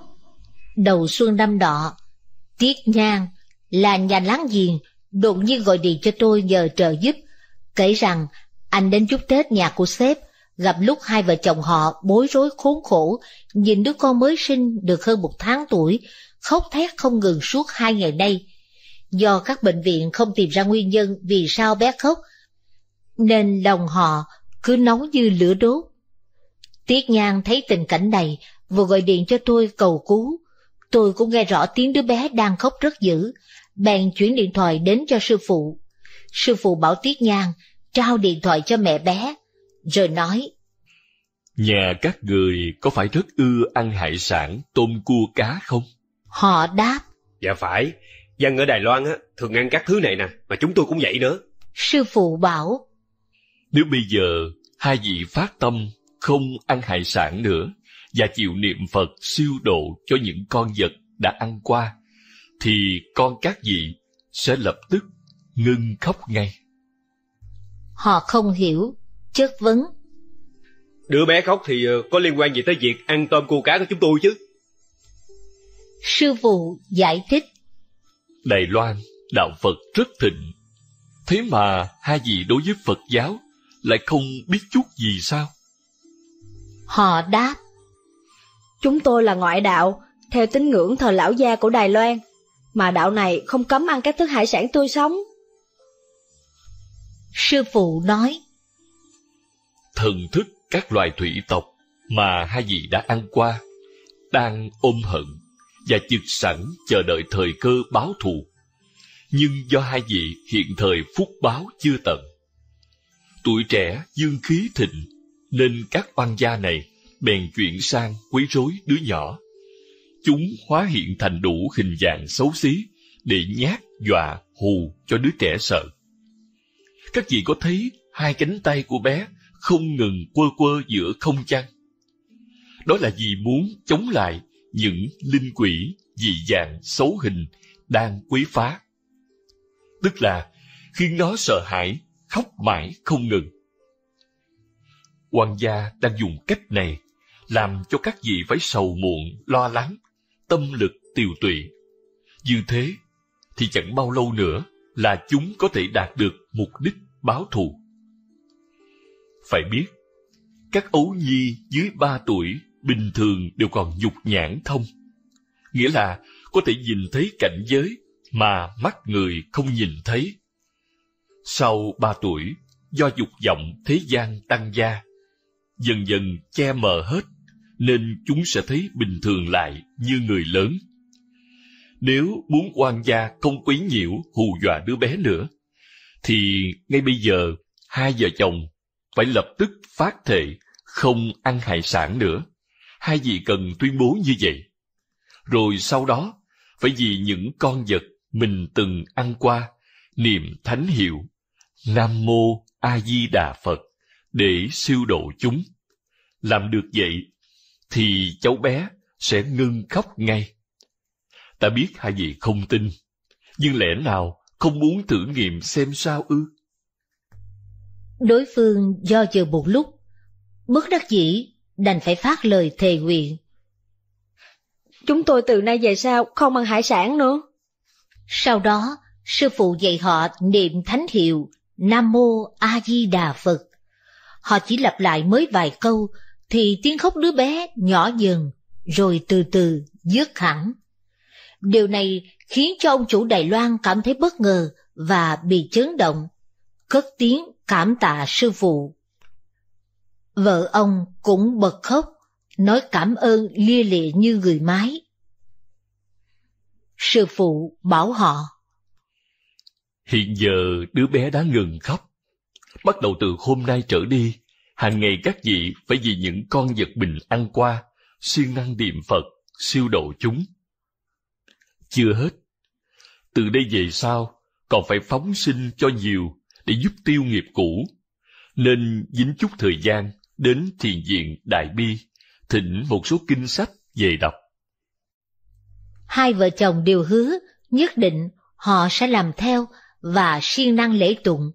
Đầu xuân năm nọ, Tiết Nhan là nhà láng giềng đột nhiên gọi điện cho tôi nhờ trợ giúp, kể rằng anh đến chúc Tết nhà của sếp, gặp lúc hai vợ chồng họ bối rối khốn khổ, nhìn đứa con mới sinh được hơn một tháng tuổi, khóc thét không ngừng suốt hai ngày nay. Do các bệnh viện không tìm ra nguyên nhân vì sao bé khóc, nên lòng họ cứ nóng như lửa đốt. Tiết Nhan thấy tình cảnh này, vừa gọi điện cho tôi cầu cứu. Tôi cũng nghe rõ tiếng đứa bé đang khóc rất dữ, bèn chuyển điện thoại đến cho sư phụ. Sư phụ bảo Tiết Nhan trao điện thoại cho mẹ bé, rồi nói: Nhà các người có phải rất ưa ăn hải sản, tôm cua cá không? Họ đáp: Dạ phải, dân ở Đài Loan á thường ăn các thứ này nè, mà chúng tôi cũng vậy nữa. Sư phụ bảo: Nếu bây giờ hai vị phát tâm không ăn hải sản nữa và chịu niệm Phật siêu độ cho những con vật đã ăn qua, thì con các vị sẽ lập tức ngưng khóc ngay. Họ không hiểu, chất vấn: Đứa bé khóc thì có liên quan gì tới việc ăn tôm cua cá của chúng tôi chứ? Sư phụ giải thích: Đài Loan đạo Phật rất thịnh, thế mà hai vị đối với Phật giáo lại không biết chút gì sao? Họ đáp: Chúng tôi là ngoại đạo, theo tín ngưỡng thờ lão gia của Đài Loan, mà đạo này không cấm ăn các thức hải sản tươi sống. Sư phụ nói: Thần thức các loài thủy tộc mà hai vị đã ăn qua đang ôm hận và chực sẵn chờ đợi thời cơ báo thù, nhưng do hai vị hiện thời phúc báo chưa tận, tuổi trẻ dương khí thịnh, nên các oan gia này bèn chuyển sang quấy rối đứa nhỏ. Chúng hóa hiện thành đủ hình dạng xấu xí để nhát, dọa, hù cho đứa trẻ sợ. Các vị có thấy hai cánh tay của bé không ngừng quơ quơ giữa không chăng? Đó là vì muốn chống lại những linh quỷ dị dạng xấu hình đang quấy phá. Tức là khiến nó sợ hãi, khóc mãi không ngừng. Oan gia đang dùng cách này làm cho các vị phải sầu muộn, lo lắng, tâm lực tiều tụy. Như thế thì chẳng bao lâu nữa là chúng có thể đạt được mục đích báo thù. Phải biết, các ấu nhi dưới ba tuổi bình thường đều còn nhục nhãn thông, nghĩa là có thể nhìn thấy cảnh giới mà mắt người không nhìn thấy. Sau ba tuổi, do dục vọng thế gian tăng gia, dần dần che mờ hết, nên chúng sẽ thấy bình thường lại như người lớn. Nếu muốn oan gia không quấy nhiễu hù dọa đứa bé nữa, thì ngay bây giờ hai vợ chồng phải lập tức phát thệ không ăn hải sản nữa. Hai vị cần tuyên bố như vậy. Rồi sau đó phải vì những con vật mình từng ăn qua niệm thánh hiệu Nam Mô A Di Đà Phật để siêu độ chúng. Làm được vậy thì cháu bé sẽ ngưng khóc ngay. Ta biết hai vị không tin, nhưng lẽ nào không muốn thử nghiệm xem sao ư? Đối phương do dự một lúc, bất đắc dĩ đành phải phát lời thề nguyện. Chúng tôi từ nay về sau không ăn hải sản nữa. Sau đó, sư phụ dạy họ niệm thánh hiệu Nam Mô A Di Đà Phật. Họ chỉ lặp lại mới vài câu thì tiếng khóc đứa bé nhỏ dần, rồi từ từ dứt hẳn. Điều này khiến cho ông chủ Đài Loan cảm thấy bất ngờ và bị chấn động, cất tiếng cảm tạ sư phụ. Vợ ông cũng bật khóc, nói cảm ơn lia lịa như người mái. Sư phụ bảo họ: Hiện giờ đứa bé đã ngừng khóc. Bắt đầu từ hôm nay trở đi, hàng ngày các vị phải vì những con vật mình ăn qua, siêng năng niệm Phật, siêu độ chúng. Chưa hết, từ đây về sau còn phải phóng sinh cho nhiều để giúp tiêu nghiệp cũ, nên dính chút thời gian đến thiền viện Đại Bi, thỉnh một số kinh sách về đọc. Hai vợ chồng đều hứa nhất định họ sẽ làm theo và siêng năng lễ tụng.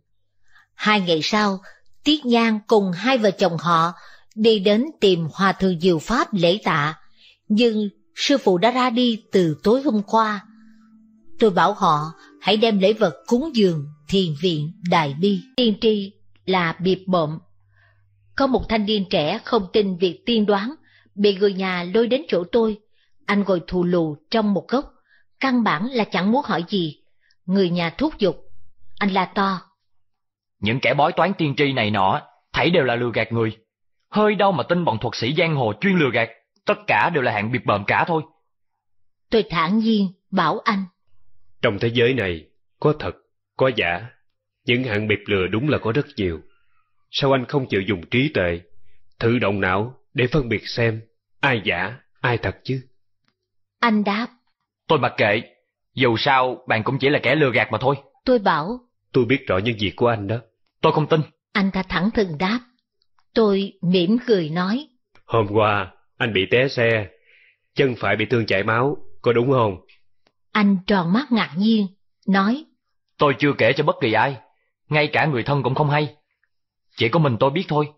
Hai ngày sau, Tiết Nhan cùng hai vợ chồng họ đi đến tìm Hòa thượng Diệu Pháp lễ tạ, nhưng sư phụ đã ra đi từ tối hôm qua. Tôi bảo họ hãy đem lễ vật cúng dường thiền viện Đại Bi. Tiên tri là bịp bợm. Có một thanh niên trẻ không tin việc tiên đoán, bị người nhà lôi đến chỗ tôi. Anh ngồi thù lù trong một góc, căn bản là chẳng muốn hỏi gì. Người nhà thúc giục, anh la to: Những kẻ bói toán tiên tri này nọ, thảy đều là lừa gạt người. Hơi đâu mà tin bọn thuật sĩ giang hồ chuyên lừa gạt, tất cả đều là hạng bịp bợm cả thôi. Tôi thản nhiên bảo anh: Trong thế giới này, có thật, có giả. Những hạng bịp lừa đúng là có rất nhiều. Sao anh không chịu dùng trí tuệ, thử động não để phân biệt xem ai giả, ai thật chứ? Anh đáp: Tôi mặc kệ, dù sao bạn cũng chỉ là kẻ lừa gạt mà thôi. Tôi bảo: Tôi biết rõ những việc của anh đó. Tôi không tin. Anh ta thẳng thừng đáp. Tôi mỉm cười nói: Hôm qua, anh bị té xe, chân phải bị thương chảy máu, có đúng không? Anh tròn mắt ngạc nhiên, nói: Tôi chưa kể cho bất kỳ ai, ngay cả người thân cũng không hay. Chỉ có mình tôi biết thôi.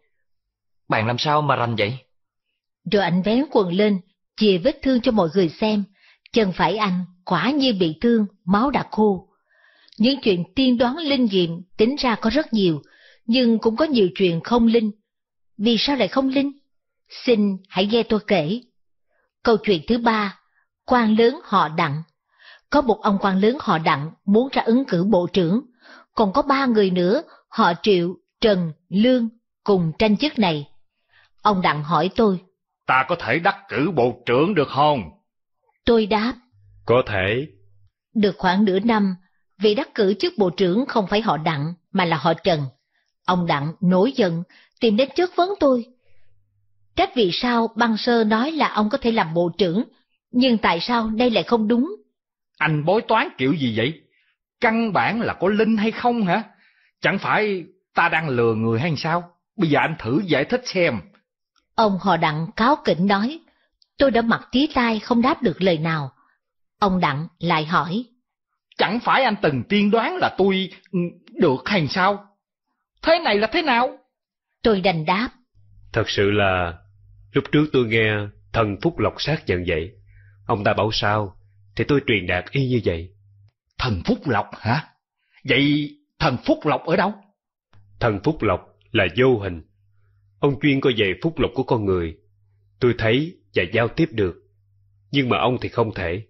Bạn làm sao mà rành vậy? Rồi anh vén quần lên, chìa vết thương cho mọi người xem. Chân phải anh quả nhiên bị thương, máu đã khô. Những chuyện tiên đoán linh nghiệm tính ra có rất nhiều, nhưng cũng có nhiều chuyện không linh. Vì sao lại không linh? Xin hãy nghe tôi kể. Câu chuyện thứ ba, quan lớn họ Đặng. Có một ông quan lớn họ Đặng muốn ra ứng cử bộ trưởng, còn có ba người nữa họ Triệu, Trần, Lương cùng tranh chức này. Ông Đặng hỏi tôi: Ta có thể đắc cử bộ trưởng được không? Tôi đáp: Có thể. Được khoảng nửa năm, vị đắc cử chức bộ trưởng không phải họ Đặng mà là họ Trần. Ông Đặng nổi giận, tìm đến chất vấn tôi. Trách vì sao băng sơ nói là ông có thể làm bộ trưởng, nhưng tại sao đây lại không đúng? Anh bói toán kiểu gì vậy? Căn bản là có linh hay không hả? Chẳng phải ta đang lừa người hay sao? Bây giờ anh thử giải thích xem. Ông họ Đặng cáu kỉnh nói. Tôi đã mặc tía tai không đáp được lời nào. Ông Đặng lại hỏi: Chẳng phải anh từng tiên đoán là tôi được hay sao? Thế này là thế nào? Tôi đành đáp: Thật sự là lúc trước tôi nghe thần Phúc Lộc xác nhận vậy. Ông ta bảo sao thì tôi truyền đạt y như vậy. Thần Phúc Lộc hả? Vậy thần Phúc Lộc ở đâu? Thần Phúc Lộc là vô hình. Ông chuyên coi về phúc lộc của con người. Tôi thấy và giao tiếp được, nhưng mà ông thì không thể.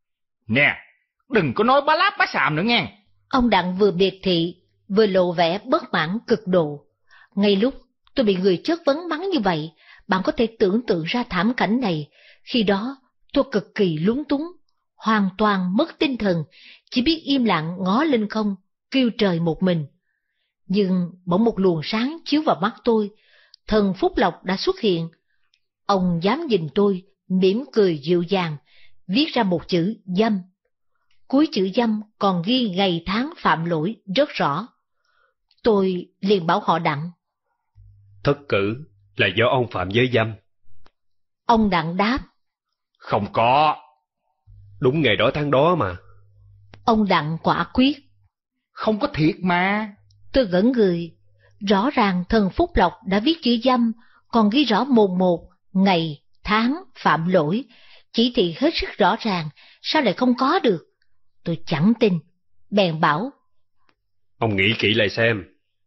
Nè, đừng có nói bá láp bá xàm nữa nghe. Ông Đặng vừa biệt thị, vừa lộ vẻ bất mãn cực độ. Ngay lúc tôi bị người chất vấn mắng như vậy, bạn có thể tưởng tượng ra thảm cảnh này. Khi đó tôi cực kỳ lúng túng, hoàn toàn mất tinh thần, chỉ biết im lặng ngó lên không, kêu trời một mình. Nhưng bỗng một luồng sáng chiếu vào mắt tôi, thần Phúc Lộc đã xuất hiện. Ông dám nhìn tôi, mỉm cười dịu dàng, viết ra một chữ dâm. Cuối chữ dâm còn ghi ngày tháng phạm lỗi rất rõ. Tôi liền bảo họ Đặng: Thất cử là do ông phạm giới dâm. Ông Đặng đáp: Không có. Đúng ngày đó tháng đó mà. Ông Đặng quả quyết. Không có thiệt mà. Tôi ngẩn người. Rõ ràng thần Phúc Lộc đã viết chữ dăm, còn ghi rõ mồn một, ngày, tháng, phạm lỗi. Chỉ thị hết sức rõ ràng, sao lại không có được? Tôi chẳng tin, bèn bảo. Ông nghĩ kỹ lại xem.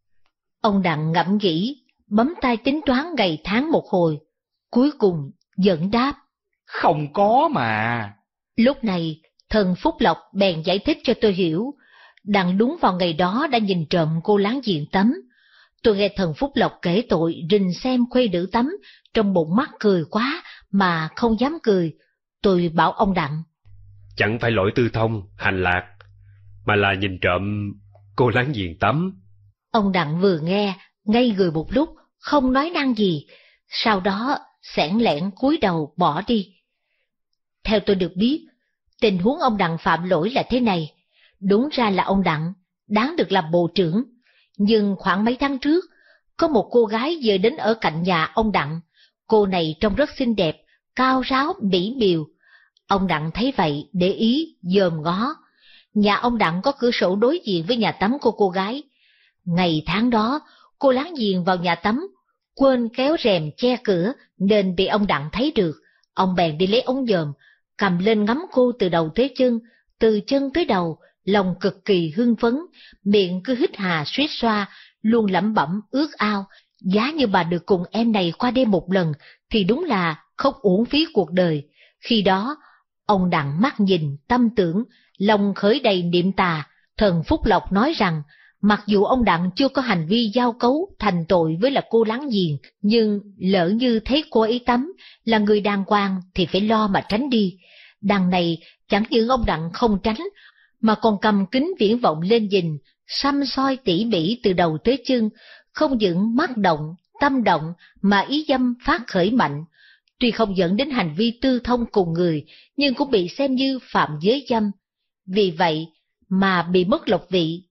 Ông Đặng ngẫm nghĩ, bấm tay tính toán ngày tháng một hồi, cuối cùng vẫn đáp. Không có mà. Lúc này, thần Phúc Lộc bèn giải thích cho tôi hiểu. Đặng đúng vào ngày đó đã nhìn trộm cô láng giềng Tấm. Tôi nghe thần Phúc Lộc kể tội rình xem khuê nữ Tấm, trong bụng mắc cười quá mà không dám cười. Tôi bảo ông Đặng. Chẳng phải lỗi tư thông, hành lạc, mà là nhìn trộm cô láng giềng Tấm. Ông Đặng vừa nghe, ngây người một lúc, không nói năng gì, sau đó xẻn lẻn cúi đầu bỏ đi. Theo tôi được biết, tình huống ông Đặng phạm lỗi là thế này. Đúng ra là ông Đặng đáng được làm bộ trưởng, nhưng khoảng mấy tháng trước, có một cô gái dời đến ở cạnh nhà ông Đặng. Cô này trông rất xinh đẹp, cao ráo, mỹ miều. Ông Đặng thấy vậy, để ý, dòm ngó. Nhà ông Đặng có cửa sổ đối diện với nhà tắm của cô gái. Ngày tháng đó, cô láng giềng vào nhà tắm, quên kéo rèm che cửa nên bị ông Đặng thấy được. Ông bèn đi lấy ống dòm, cầm lên ngắm cô từ đầu tới chân, từ chân tới đầu, lòng cực kỳ hưng phấn, miệng cứ hít hà suýt xoa, luôn lẩm bẩm ước ao. Giá như bà được cùng em này qua đêm một lần thì đúng là không uổng phí cuộc đời. Khi đó, ông Đặng mắt nhìn, tâm tưởng, lòng khởi đầy niệm tà. Thần Phúc Lộc nói rằng, mặc dù ông Đặng chưa có hành vi giao cấu thành tội với là cô láng giềng, nhưng lỡ như thấy cô ấy Tắm là người đàng hoàng thì phải lo mà tránh đi. Đằng này chẳng những ông Đặng không tránh, mà còn cầm kính viễn vọng lên nhìn, săm soi tỉ mỉ từ đầu tới chân, không những mắt động, tâm động mà ý dâm phát khởi mạnh. Tuy không dẫn đến hành vi tư thông cùng người, nhưng cũng bị xem như phạm giới dâm. Vì vậy mà bị mất lộc vị.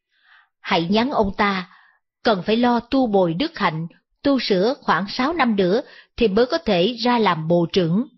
Hãy nhắn ông ta, cần phải lo tu bồi đức hạnh, tu sửa khoảng sáu năm nữa thì mới có thể ra làm bộ trưởng.